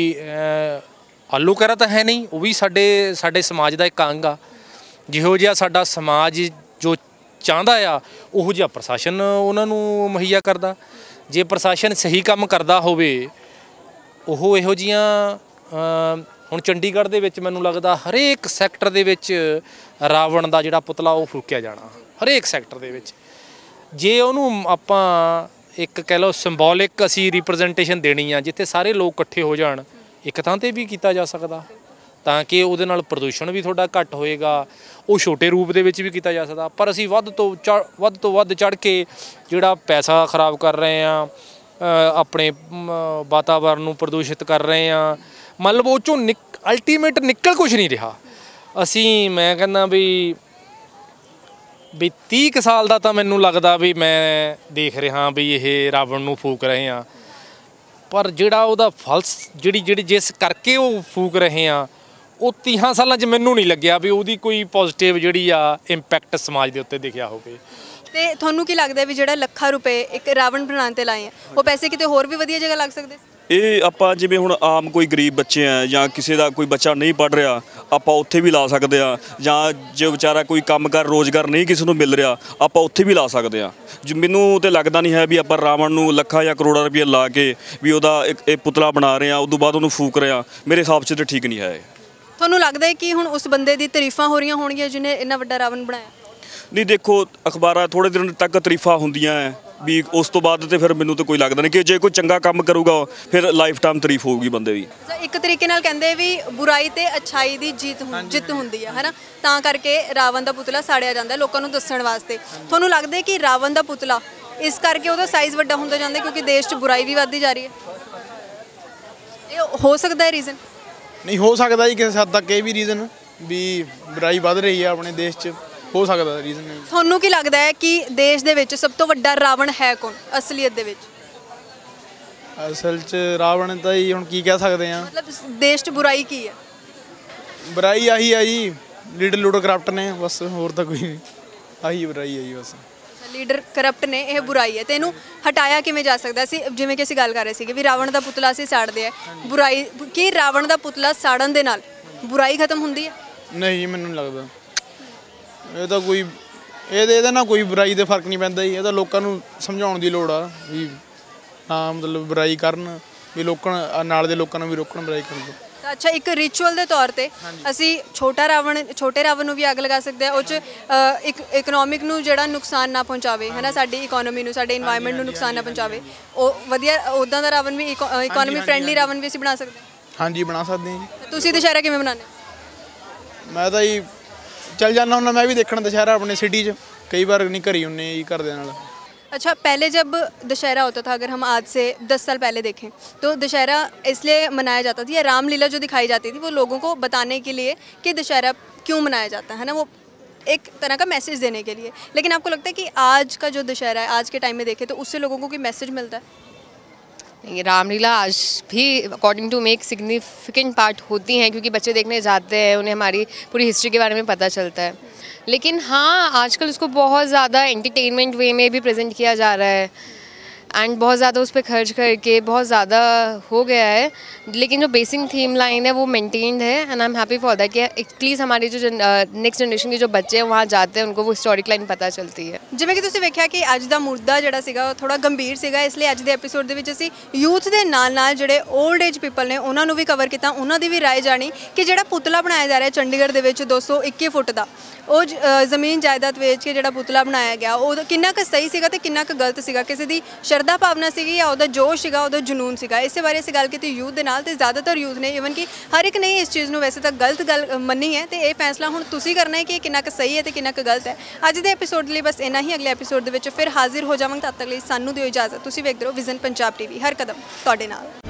ਆਲੂ ਕਰਾ ਤਾਂ ਹੈ ਨਹੀਂ, ਉਹ ਵੀ ਸਾਡੇ ਸਾਡੇ ਸਮਾਜ ਦਾ ਇੱਕ ਅੰਗ ਆ। ਜਿਹੋ ਜਿਹਾ ਸਾਡਾ ਸਮਾਜ ਜੋ ਚਾਹੁੰਦਾ ਆ ਉਹੋ ਜਿਹਾ ਪ੍ਰਸ਼ਾਸਨ ਉਹਨਾਂ ਨੂੰ ਮੁਹੱਈਆ ਕਰਦਾ। ਜੇ ਪ੍ਰਸ਼ਾਸਨ ਸਹੀ ਕੰਮ ਕਰਦਾ ਹੋਵੇ, ਉਹ ਇਹੋ ਜਿਹੀਆਂ ਹੁਣ ਚੰਡੀਗੜ੍ਹ ਦੇ ਵਿੱਚ ਮੈਨੂੰ ਲੱਗਦਾ ਹਰੇਕ ਸੈਕਟਰ ਦੇ ਵਿੱਚ ਰਾਵਣ ਦਾ ਜਿਹੜਾ ਪੁਤਲਾ ਉਹ ਫੂਕਿਆ ਜਾਣਾ, ਹਰੇਕ ਸੈਕਟਰ ਦੇ ਵਿੱਚ। ਜੇ ਉਹਨੂੰ ਆਪਾਂ ਇੱਕ ਕਹਿ ਲਓ ਸਿੰਬੋਲਿਕ ਅਸੀਂ ਰਿਪਰੈਜ਼ੈਂਟੇਸ਼ਨ ਦੇਣੀ ਆ, ਜਿੱਥੇ ਸਾਰੇ ਲੋਕ ਇਕੱਠੇ ਹੋ ਜਾਣ, ਇੱਕ ਥਾਂ 'ਤੇ ਵੀ ਕੀਤਾ ਜਾ ਸਕਦਾ, ਤਾਂ ਕਿ ਉਹਦੇ ਨਾਲ ਪ੍ਰਦੂਸ਼ਣ ਵੀ ਤੁਹਾਡਾ ਘੱਟ ਹੋਏਗਾ। ਉਹ ਛੋਟੇ ਰੂਪ ਦੇ ਵਿੱਚ ਵੀ ਕੀਤਾ ਜਾ ਸਕਦਾ, ਪਰ ਅਸੀਂ ਵੱਧ ਤੋਂ ਚੜ ਵੱਧ ਤੋਂ ਵੱਧ ਚੜ੍ਹ ਕੇ ਜਿਹੜਾ ਪੈਸਾ ਖਰਾਬ ਕਰ ਰਹੇ ਹਾਂ, ਆਪਣੇ ਵਾਤਾਵਰਨ ਨੂੰ ਪ੍ਰਦੂਸ਼ਿਤ ਕਰ ਰਹੇ ਹਾਂ, ਮਤਲਬ ਉਹ 'ਚੋਂ ਨਿਕ ਅਲਟੀਮੇਟ ਨਿਕਲ ਕੁਛ ਨਹੀਂ ਰਿਹਾ। ਅਸੀਂ ਮੈਂ ਕਹਿੰਦਾ ਵੀ ਵੀ ਤੀਹ ਕੁ ਸਾਲ ਦਾ ਤਾਂ ਮੈਨੂੰ ਲੱਗਦਾ ਵੀ ਮੈਂ ਦੇਖ ਰਿਹਾ ਵੀ ਇਹ ਰਾਵਣ ਨੂੰ ਫੂਕ ਰਹੇ ਹਾਂ, ਪਰ ਜਿਹੜਾ ਉਹਦਾ ਫਲਸ ਜਿਹੜੀ ਜਿਹੜੀ ਜਿਸ ਕਰਕੇ ਉਹ ਫੂਕ ਰਹੇ ਹਾਂ, ਉਹ ਤੀਹਾਂ ਸਾਲਾਂ 'ਚ ਮੈਨੂੰ ਨਹੀਂ ਲੱਗਿਆ ਵੀ ਉਹਦੀ ਕੋਈ ਪੋਜ਼ੀਟਿਵ ਜਿਹੜੀ ਆ ਇੰਪੈਕਟ ਸਮਾਜ ਦੇ ਉੱਤੇ ਦਿਖਿਆ ਹੋਵੇ। ਤੇ ਤੁਹਾਨੂੰ ਕੀ ਲੱਗਦਾ ਵੀ ਜਿਹੜਾ ਲੱਖਾਂ ਰੁਪਏ ਇੱਕ ਰਾਵਣ ਬਣਾਉਣ ਤੇ ਲਾਏ ਆ, ਉਹ ਪੈਸੇ ਕਿਤੇ ਹੋਰ ਵੀ ਵਧੀਆ ਜਗ੍ਹਾ ਲੱਗ ਸਕਦੇ ਸੀ? ਇਹ ਆਪਾਂ ਜਿਵੇਂ ਹੁਣ ਆਮ ਕੋਈ ਗਰੀਬ ਬੱਚੇ ਆ ਜਾਂ ਕਿਸੇ ਦਾ ਕੋਈ ਬੱਚਾ ਨਹੀਂ ਪੜ੍ਹ ਰਿਹਾ, ਆਪਾਂ ਉੱਥੇ ਵੀ ਲਾ ਸਕਦੇ ਆ, ਜਾਂ ਜੇ ਵਿਚਾਰਾ ਕੋਈ ਕੰਮ ਕਰ ਰੋਜ਼ਗਾਰ ਨਹੀਂ ਕਿਸੇ ਨੂੰ ਮਿਲ ਰਿਹਾ, ਆਪਾਂ ਉੱਥੇ ਵੀ ਲਾ ਸਕਦੇ ਆ। ਮੈਨੂੰ ਤਾਂ ਲੱਗਦਾ ਨਹੀਂ ਹੈ ਵੀ ਆਪਾਂ ਰਾਵਣ ਨੂੰ ਲੱਖਾਂ ਜਾਂ ਕਰੋੜਾਂ ਰੁਪਏ ਲਾ ਕੇ ਵੀ ਉਹਦਾ ਇੱਕ ਇਹ ਪੁਤਲਾ ਬਣਾ ਰਹੇ ਆ, ਉਦੋਂ ਬਾਅਦ ਉਹਨੂੰ ਫੂਕ ਰਹੇ ਆ। ਮੇਰੇ ਹਿਸਾਬ 'ਚ ਤਾਂ ਠੀਕ ਨਹੀਂ ਹੈ। ਤੁਹਾਨੂੰ ਲੱਗਦਾ ਹੈ ਕਿ ਹੁਣ ਉਸ ਬੰਦੇ ਦੀ ਤਾਰੀਫਾਂ ਹੋ ਰਹੀਆਂ ਹੋਣਗੀਆਂ ਜਿਹਨੇ ਇੰਨਾ ਵੱਡਾ ਰਾਵਣ ਬਣਾਇਆ? ਨਹੀਂ, ਦੇਖੋ ਅਖਬਾਰਾਂ ਥੋੜ੍ਹੇ ਦਿਨ ਤੱਕ ਤਾਰੀਫਾਂ ਹੁੰਦੀਆਂ ਹੈ ਵੀ, ਉਸ ਤੋਂ ਬਾਅਦ ਤੇ ਫਿਰ ਮੈਨੂੰ ਤਾਂ ਕੋਈ ਲੱਗਦਾ ਨਹੀਂ ਕਿ ਜੇ ਕੋਈ ਚੰਗਾ ਕੰਮ ਕਰੂਗਾ ਫਿਰ ਲਾਈਫ ਟਾਈਮ ਤਾਰੀਫ ਹੋਊਗੀ ਬੰਦੇ ਦੀ। ਇੱਕ ਤਰੀਕੇ ਨਾਲ ਕਹਿੰਦੇ ਵੀ ਬੁਰਾਈ ਤੇ ਅੱਛਾਈ ਦੀ ਜਿੱਤ ਜਿੱਤ ਹੁੰਦੀ ਹੈ ਹੈ ਨਾ, ਤਾਂ ਕਰਕੇ ਰਾਵਣ ਦਾ ਪੁਤਲਾ ਸਾੜਿਆ ਜਾਂਦਾ ਲੋਕਾਂ ਨੂੰ ਦੱਸਣ ਵਾਸਤੇ। ਤੁਹਾਨੂੰ ਲੱਗਦਾ ਹੈ ਕਿ ਰਾਵਣ ਦਾ ਪੁਤਲਾ ਇਸ ਕਰਕੇ ਉਹਦਾ ਸਾਈਜ਼ ਵੱਡਾ ਹੁੰਦਾ ਜਾਂਦਾ ਕਿਉਂਕਿ ਦੇਸ਼ 'ਚ ਬੁਰਾਈ ਵੀ ਵੱਧਦੀ ਜਾ ਰਹੀ ਹੈ? ਇਹ ਹੋ ਸਕਦਾ ਹੈ ਰੀਜ਼ਨ? ਨਹੀਂ ਹੋ ਸਕਦਾ ਜੀ ਕਿਸੇ ਹੱਦ ਤੱਕ ਇਹ ਵੀ ਰੀਜ਼ਨ, ਵੀ ਬੁਰਾਈ ਵੱਧ ਰਹੀ ਹੈ ਆਪਣੇ ਦੇਸ਼ 'ਚ, ਹੋ ਸਕਦਾ ਰੀਜ਼ਨ। ਤੁਹਾਨੂੰ ਕੀ ਲੱਗਦਾ ਹੈ ਕਿ ਦੇਸ਼ ਦੇ ਵਿੱਚ ਸਭ ਤੋਂ ਵੱਡਾ ਰਾਵਣ ਹੈ ਕੌਣ ਅਸਲੀਅਤ ਦੇ ਵਿੱਚ? ਅਸਲ 'ਚ ਰਾਵਣ ਤਾਂ ਜੀ ਹੁਣ ਕੀ ਕਹਿ ਸਕਦੇ ਆ, ਮਤਲਬ ਦੇਸ਼ 'ਚ ਬੁਰਾਈ ਕੀ ਹੈ? ਬੁਰਾਈ ਆਹੀ ਆ ਜੀ, ਲੀਡਰ ਲੂਡਰ ਕਰਪਟ ਨੇ ਬਸ, ਹੋਰ ਤਾਂ ਕੋਈ ਨਹੀਂ, ਆਹੀ ਬੁਰਾਈ ਹੈ ਜੀ ਬਸ। ਲੀਡਰ ਕਰਪਟ ਨੇ, ਇਹ ਬੁਰਾਈ ਹੈ ਤੇ ਇਹਨੂੰ ਹਟਾਇਆ ਕਿਵੇਂ ਜਾ ਸਕਦਾ? ਸੀ ਜਿਵੇਂ ਕਿ ਅਸੀਂ ਗੱਲ ਕਰ ਰਹੇ ਸੀਗੇ ਵੀ ਰਾਵਣ ਦਾ ਪੁਤਲਾ ਅਸੀਂ ਸਾੜਦੇ ਆ, ਬੁਰਾਈ ਕੀ ਰਾਵਣ ਦਾ ਪੁਤਲਾ ਸਾੜਨ ਦੇ ਨਾਲ ਬੁਰਾਈ ਖਤਮ ਹੁੰਦੀ ਹੈ? ਨਹੀਂ ਜੀ, ਮੈਨੂੰ ਨਹੀਂ ਲੱਗਦਾ। ਇਹ ਤਾਂ ਕੋਈ ਇਹਦੇ ਇਹਦੇ ਨਾਲ ਕੋਈ ਬੁਰਾਈ ਦੇ ਫਰਕ ਨਹੀਂ ਪੈਂਦਾ ਜੀ, ਇਹ ਤਾਂ ਲੋਕਾਂ ਨੂੰ ਸਮਝਾਉਣ ਦੀ ਲੋੜ ਆ ਵੀ ਹਾਂ ਮਤਲਬ ਬੁਰਾਈ ਕਰਨ, ਵੀ ਲੋਕਾਂ ਨਾਲ ਦੇ ਲੋਕਾਂ ਨੂੰ ਵੀ ਰੋਕਣ ਬੁਰਾਈ ਕਰਨ ਤੋਂ। ਤਾਂ ਅੱਛਾ, ਇੱਕ ਰਿਚੁਅਲ ਦੇ ਤੌਰ ਤੇ ਅਸੀਂ ਛੋਟਾ ਰਾਵਣ ਛੋਟੇ ਰਾਵਣ ਨੂੰ ਵੀ ਅੱਗ ਲਗਾ ਸਕਦੇ ਆ, ਉਹ 'ਚ ਇੱਕ ਇਕਨੋਮਿਕ ਨੂੰ ਜਿਹੜਾ ਨੁਕਸਾਨ ਨਾ ਪਹੁੰਚਾਵੇ, ਹੈ ਨਾ, ਸਾਡੀ ਇਕਨੋਮੀ ਨੂੰ, ਸਾਡੇ ਇਨਵਾਇਰਨਮੈਂਟ ਨੂੰ ਨੁਕਸਾਨ ਨਾ ਪਹੁੰਚਾਵੇ, ਉਹ ਵਧੀਆ ਉੱਦਾਂ ਦਾ ਰਾਵਣ ਵੀ ਇਕਨੋਮੀ ਫਰੈਂਡਲੀ ਰਾਵਣ ਵੀ ਅਸੀਂ ਬਣਾ ਸਕਦੇ ਹਾਂ। ਹਾਂਜੀ ਬਣਾ ਸਕਦੇ ਹਾਂ ਜੀ। ਤੁਸੀਂ ਦੁਸ਼ਹਿਰਾ ਕਿਵੇਂ ਮਨਾਉਂਦੇ? ਮੈਂ ਤਾਂ ਜੀ ਚੱਲ ਜਾਂਦਾ ਹੁੰਦਾ, मैं भी देखना दशहरा अपने सिटी च, कई बार नहीं घरी ਹੁੰਦੇ ਜੀ घर ਦੇ ਨਾਲ। अच्छा, पहले जब दशहरा होता था, अगर हम आज से दस साल पहले देखें तो दशहरा इसलिए मनाया जाता था, या रामलीला जो दिखाई जाती थी वो लोगों को बताने के लिए कि दशहरा क्यों मनाया जाता है ना, वो एक तरह का मैसेज देने के लिए। लेकिन आपको लगता है कि आज का जो दशहरा है आज के टाइम में देखें तो उससे लोगों को कोई मैसेज मिलता है? नहीं, रामलीला आज भी अकॉर्डिंग टू मी एक सिग्निफिकेंट पार्ट होती हैं, क्योंकि बच्चे देखने जाते हैं, उन्हें हमारी पूरी हिस्ट्री के बारे में पता चलता है। लेकिन हाँ, आजकल उसको बहुत ज़्यादा एंटरटेनमेंट वे में भी प्रेजेंट किया जा रहा है, एंड बहुत ज़्यादा उस पर खर्च करके बहुत ज़्यादा हो गया है। लेकिन जो बेसिक थीम लाइन है वो मेंटेन्ड है, and I am happy for that कि एटलीस्ट हमारे जो नेक्स्ट जनरेशन के जो बच्चे हैं वहाँ जाते हैं, उनको वो हिस्टोरिक लाइन पता चलती है। ਜਿਵੇਂ ਕਿ ਤੁਸੀਂ ਵੇਖਿਆ ਕਿ ਅੱਜ ਦਾ ਮੁੱਦਾ ਜਿਹੜਾ ਸੀਗਾ ਉਹ ਥੋੜਾ ਗੰਭੀਰ ਸੀਗਾ, ਇਸ ਲਈ ਅੱਜ ਦੇ ਐਪੀਸੋਡ ਦੇ ਵਿੱਚ ਅਸੀਂ ਯੂਥ ਦੇ ਨਾਲ ਨਾਲ ਜਿਹੜੇ 올ਡ ਏਜ ਪੀਪਲ ਨੇ ਉਹਨਾਂ ਨੂੰ ਵੀ ਕਵਰ ਕੀਤਾ, ਉਹਨਾਂ ਦੀ ਵੀ ਰਾਏ ਜਾਣੀ ਕਿ ਜਿਹੜਾ ਪੁਤਲਾ ਬਣਾਇਆ ਜਾ ਰਿਹਾ ਚੰਡੀਗੜ੍ਹ ਦੇ ਵਿੱਚ ਦੋ ਸੌ ਇੱਕੀ ਫੁੱਟ ਦਾ, ਉਹ ਜ਼ਮੀਨ ਜਾਇਦਾਦ ਵੇਚ ਕੇ ਜਿਹੜਾ ਪੁਤਲਾ ਬਣਾਇਆ ਗਿਆ ਉਹ ਕਿੰਨਾ ਕੁ ਸਹੀ ਸੀਗਾ ਤੇ ਕਿੰਨਾ ਕੁ ਗਲਤ ਸੀਗਾ, ਕਿਸੇ ਦੀ ਸ਼ਰਧਾ ਭਾਵਨਾ ਸੀਗੀ ਜਾਂ ਉਹਦਾ ਜੋਸ਼ ਸੀਗਾ, ਉਹਦਾ ਜਨੂਨ ਸੀਗਾ। ਇਸੇ ਬਾਰੇ ਅਸੀਂ ਗੱਲ ਕੀਤੀ ਯੂਥ ਦੇ ਨਾਲ, ਤੇ ਜ਼ਿਆਦਾਤਰ ਯੂਥ ਨੇ ਈਵਨ ਕਿ ਹਰ ਇੱਕ ਨੇ ਇਸ ਚੀਜ਼ ਨੂੰ ਵੈਸੇ ਤਾਂ ਗਲਤ ਗੱਲ ਮੰਨੀ ਹੈ, ਤੇ ਇਹ ਫੈਸਲਾ ਹੁਣ ਤੁਸੀਂ ਕਰਨਾ ਹੈ ਕਿ ਕਿੰਨਾ ਕੁ ਸਹੀ ਹੈ ਤੇ ਕਿੰਨਾ ਕੁ ਗਲਤ ਹੈ। ਅੱਜ ਦੇ ਐਪੀਸੋਡ ਲਈ ਬਸ ਇੰਨਾ ਹੀ, ਅਗਲੇ ਐਪੀਸੋਡ ਦੇ ਵਿੱਚ ਫਿਰ ਹਾਜ਼ਰ ਹੋ ਜਾਵਾਂਗੇ, ਤਦ ਤੱਕ ਲਈ ਸਾਨੂੰ ਦਿਓ ਇਜਾਜ਼ਤ। ਤੁਸੀਂ ਵੇਖਦੇ ਰਹੋ ਵਿਜ਼ਨ ਪੰਜਾਬ ਟੀਵੀ, ਹਰ ਕਦਮ ਤੁਹਾਡੇ ਨਾਲ।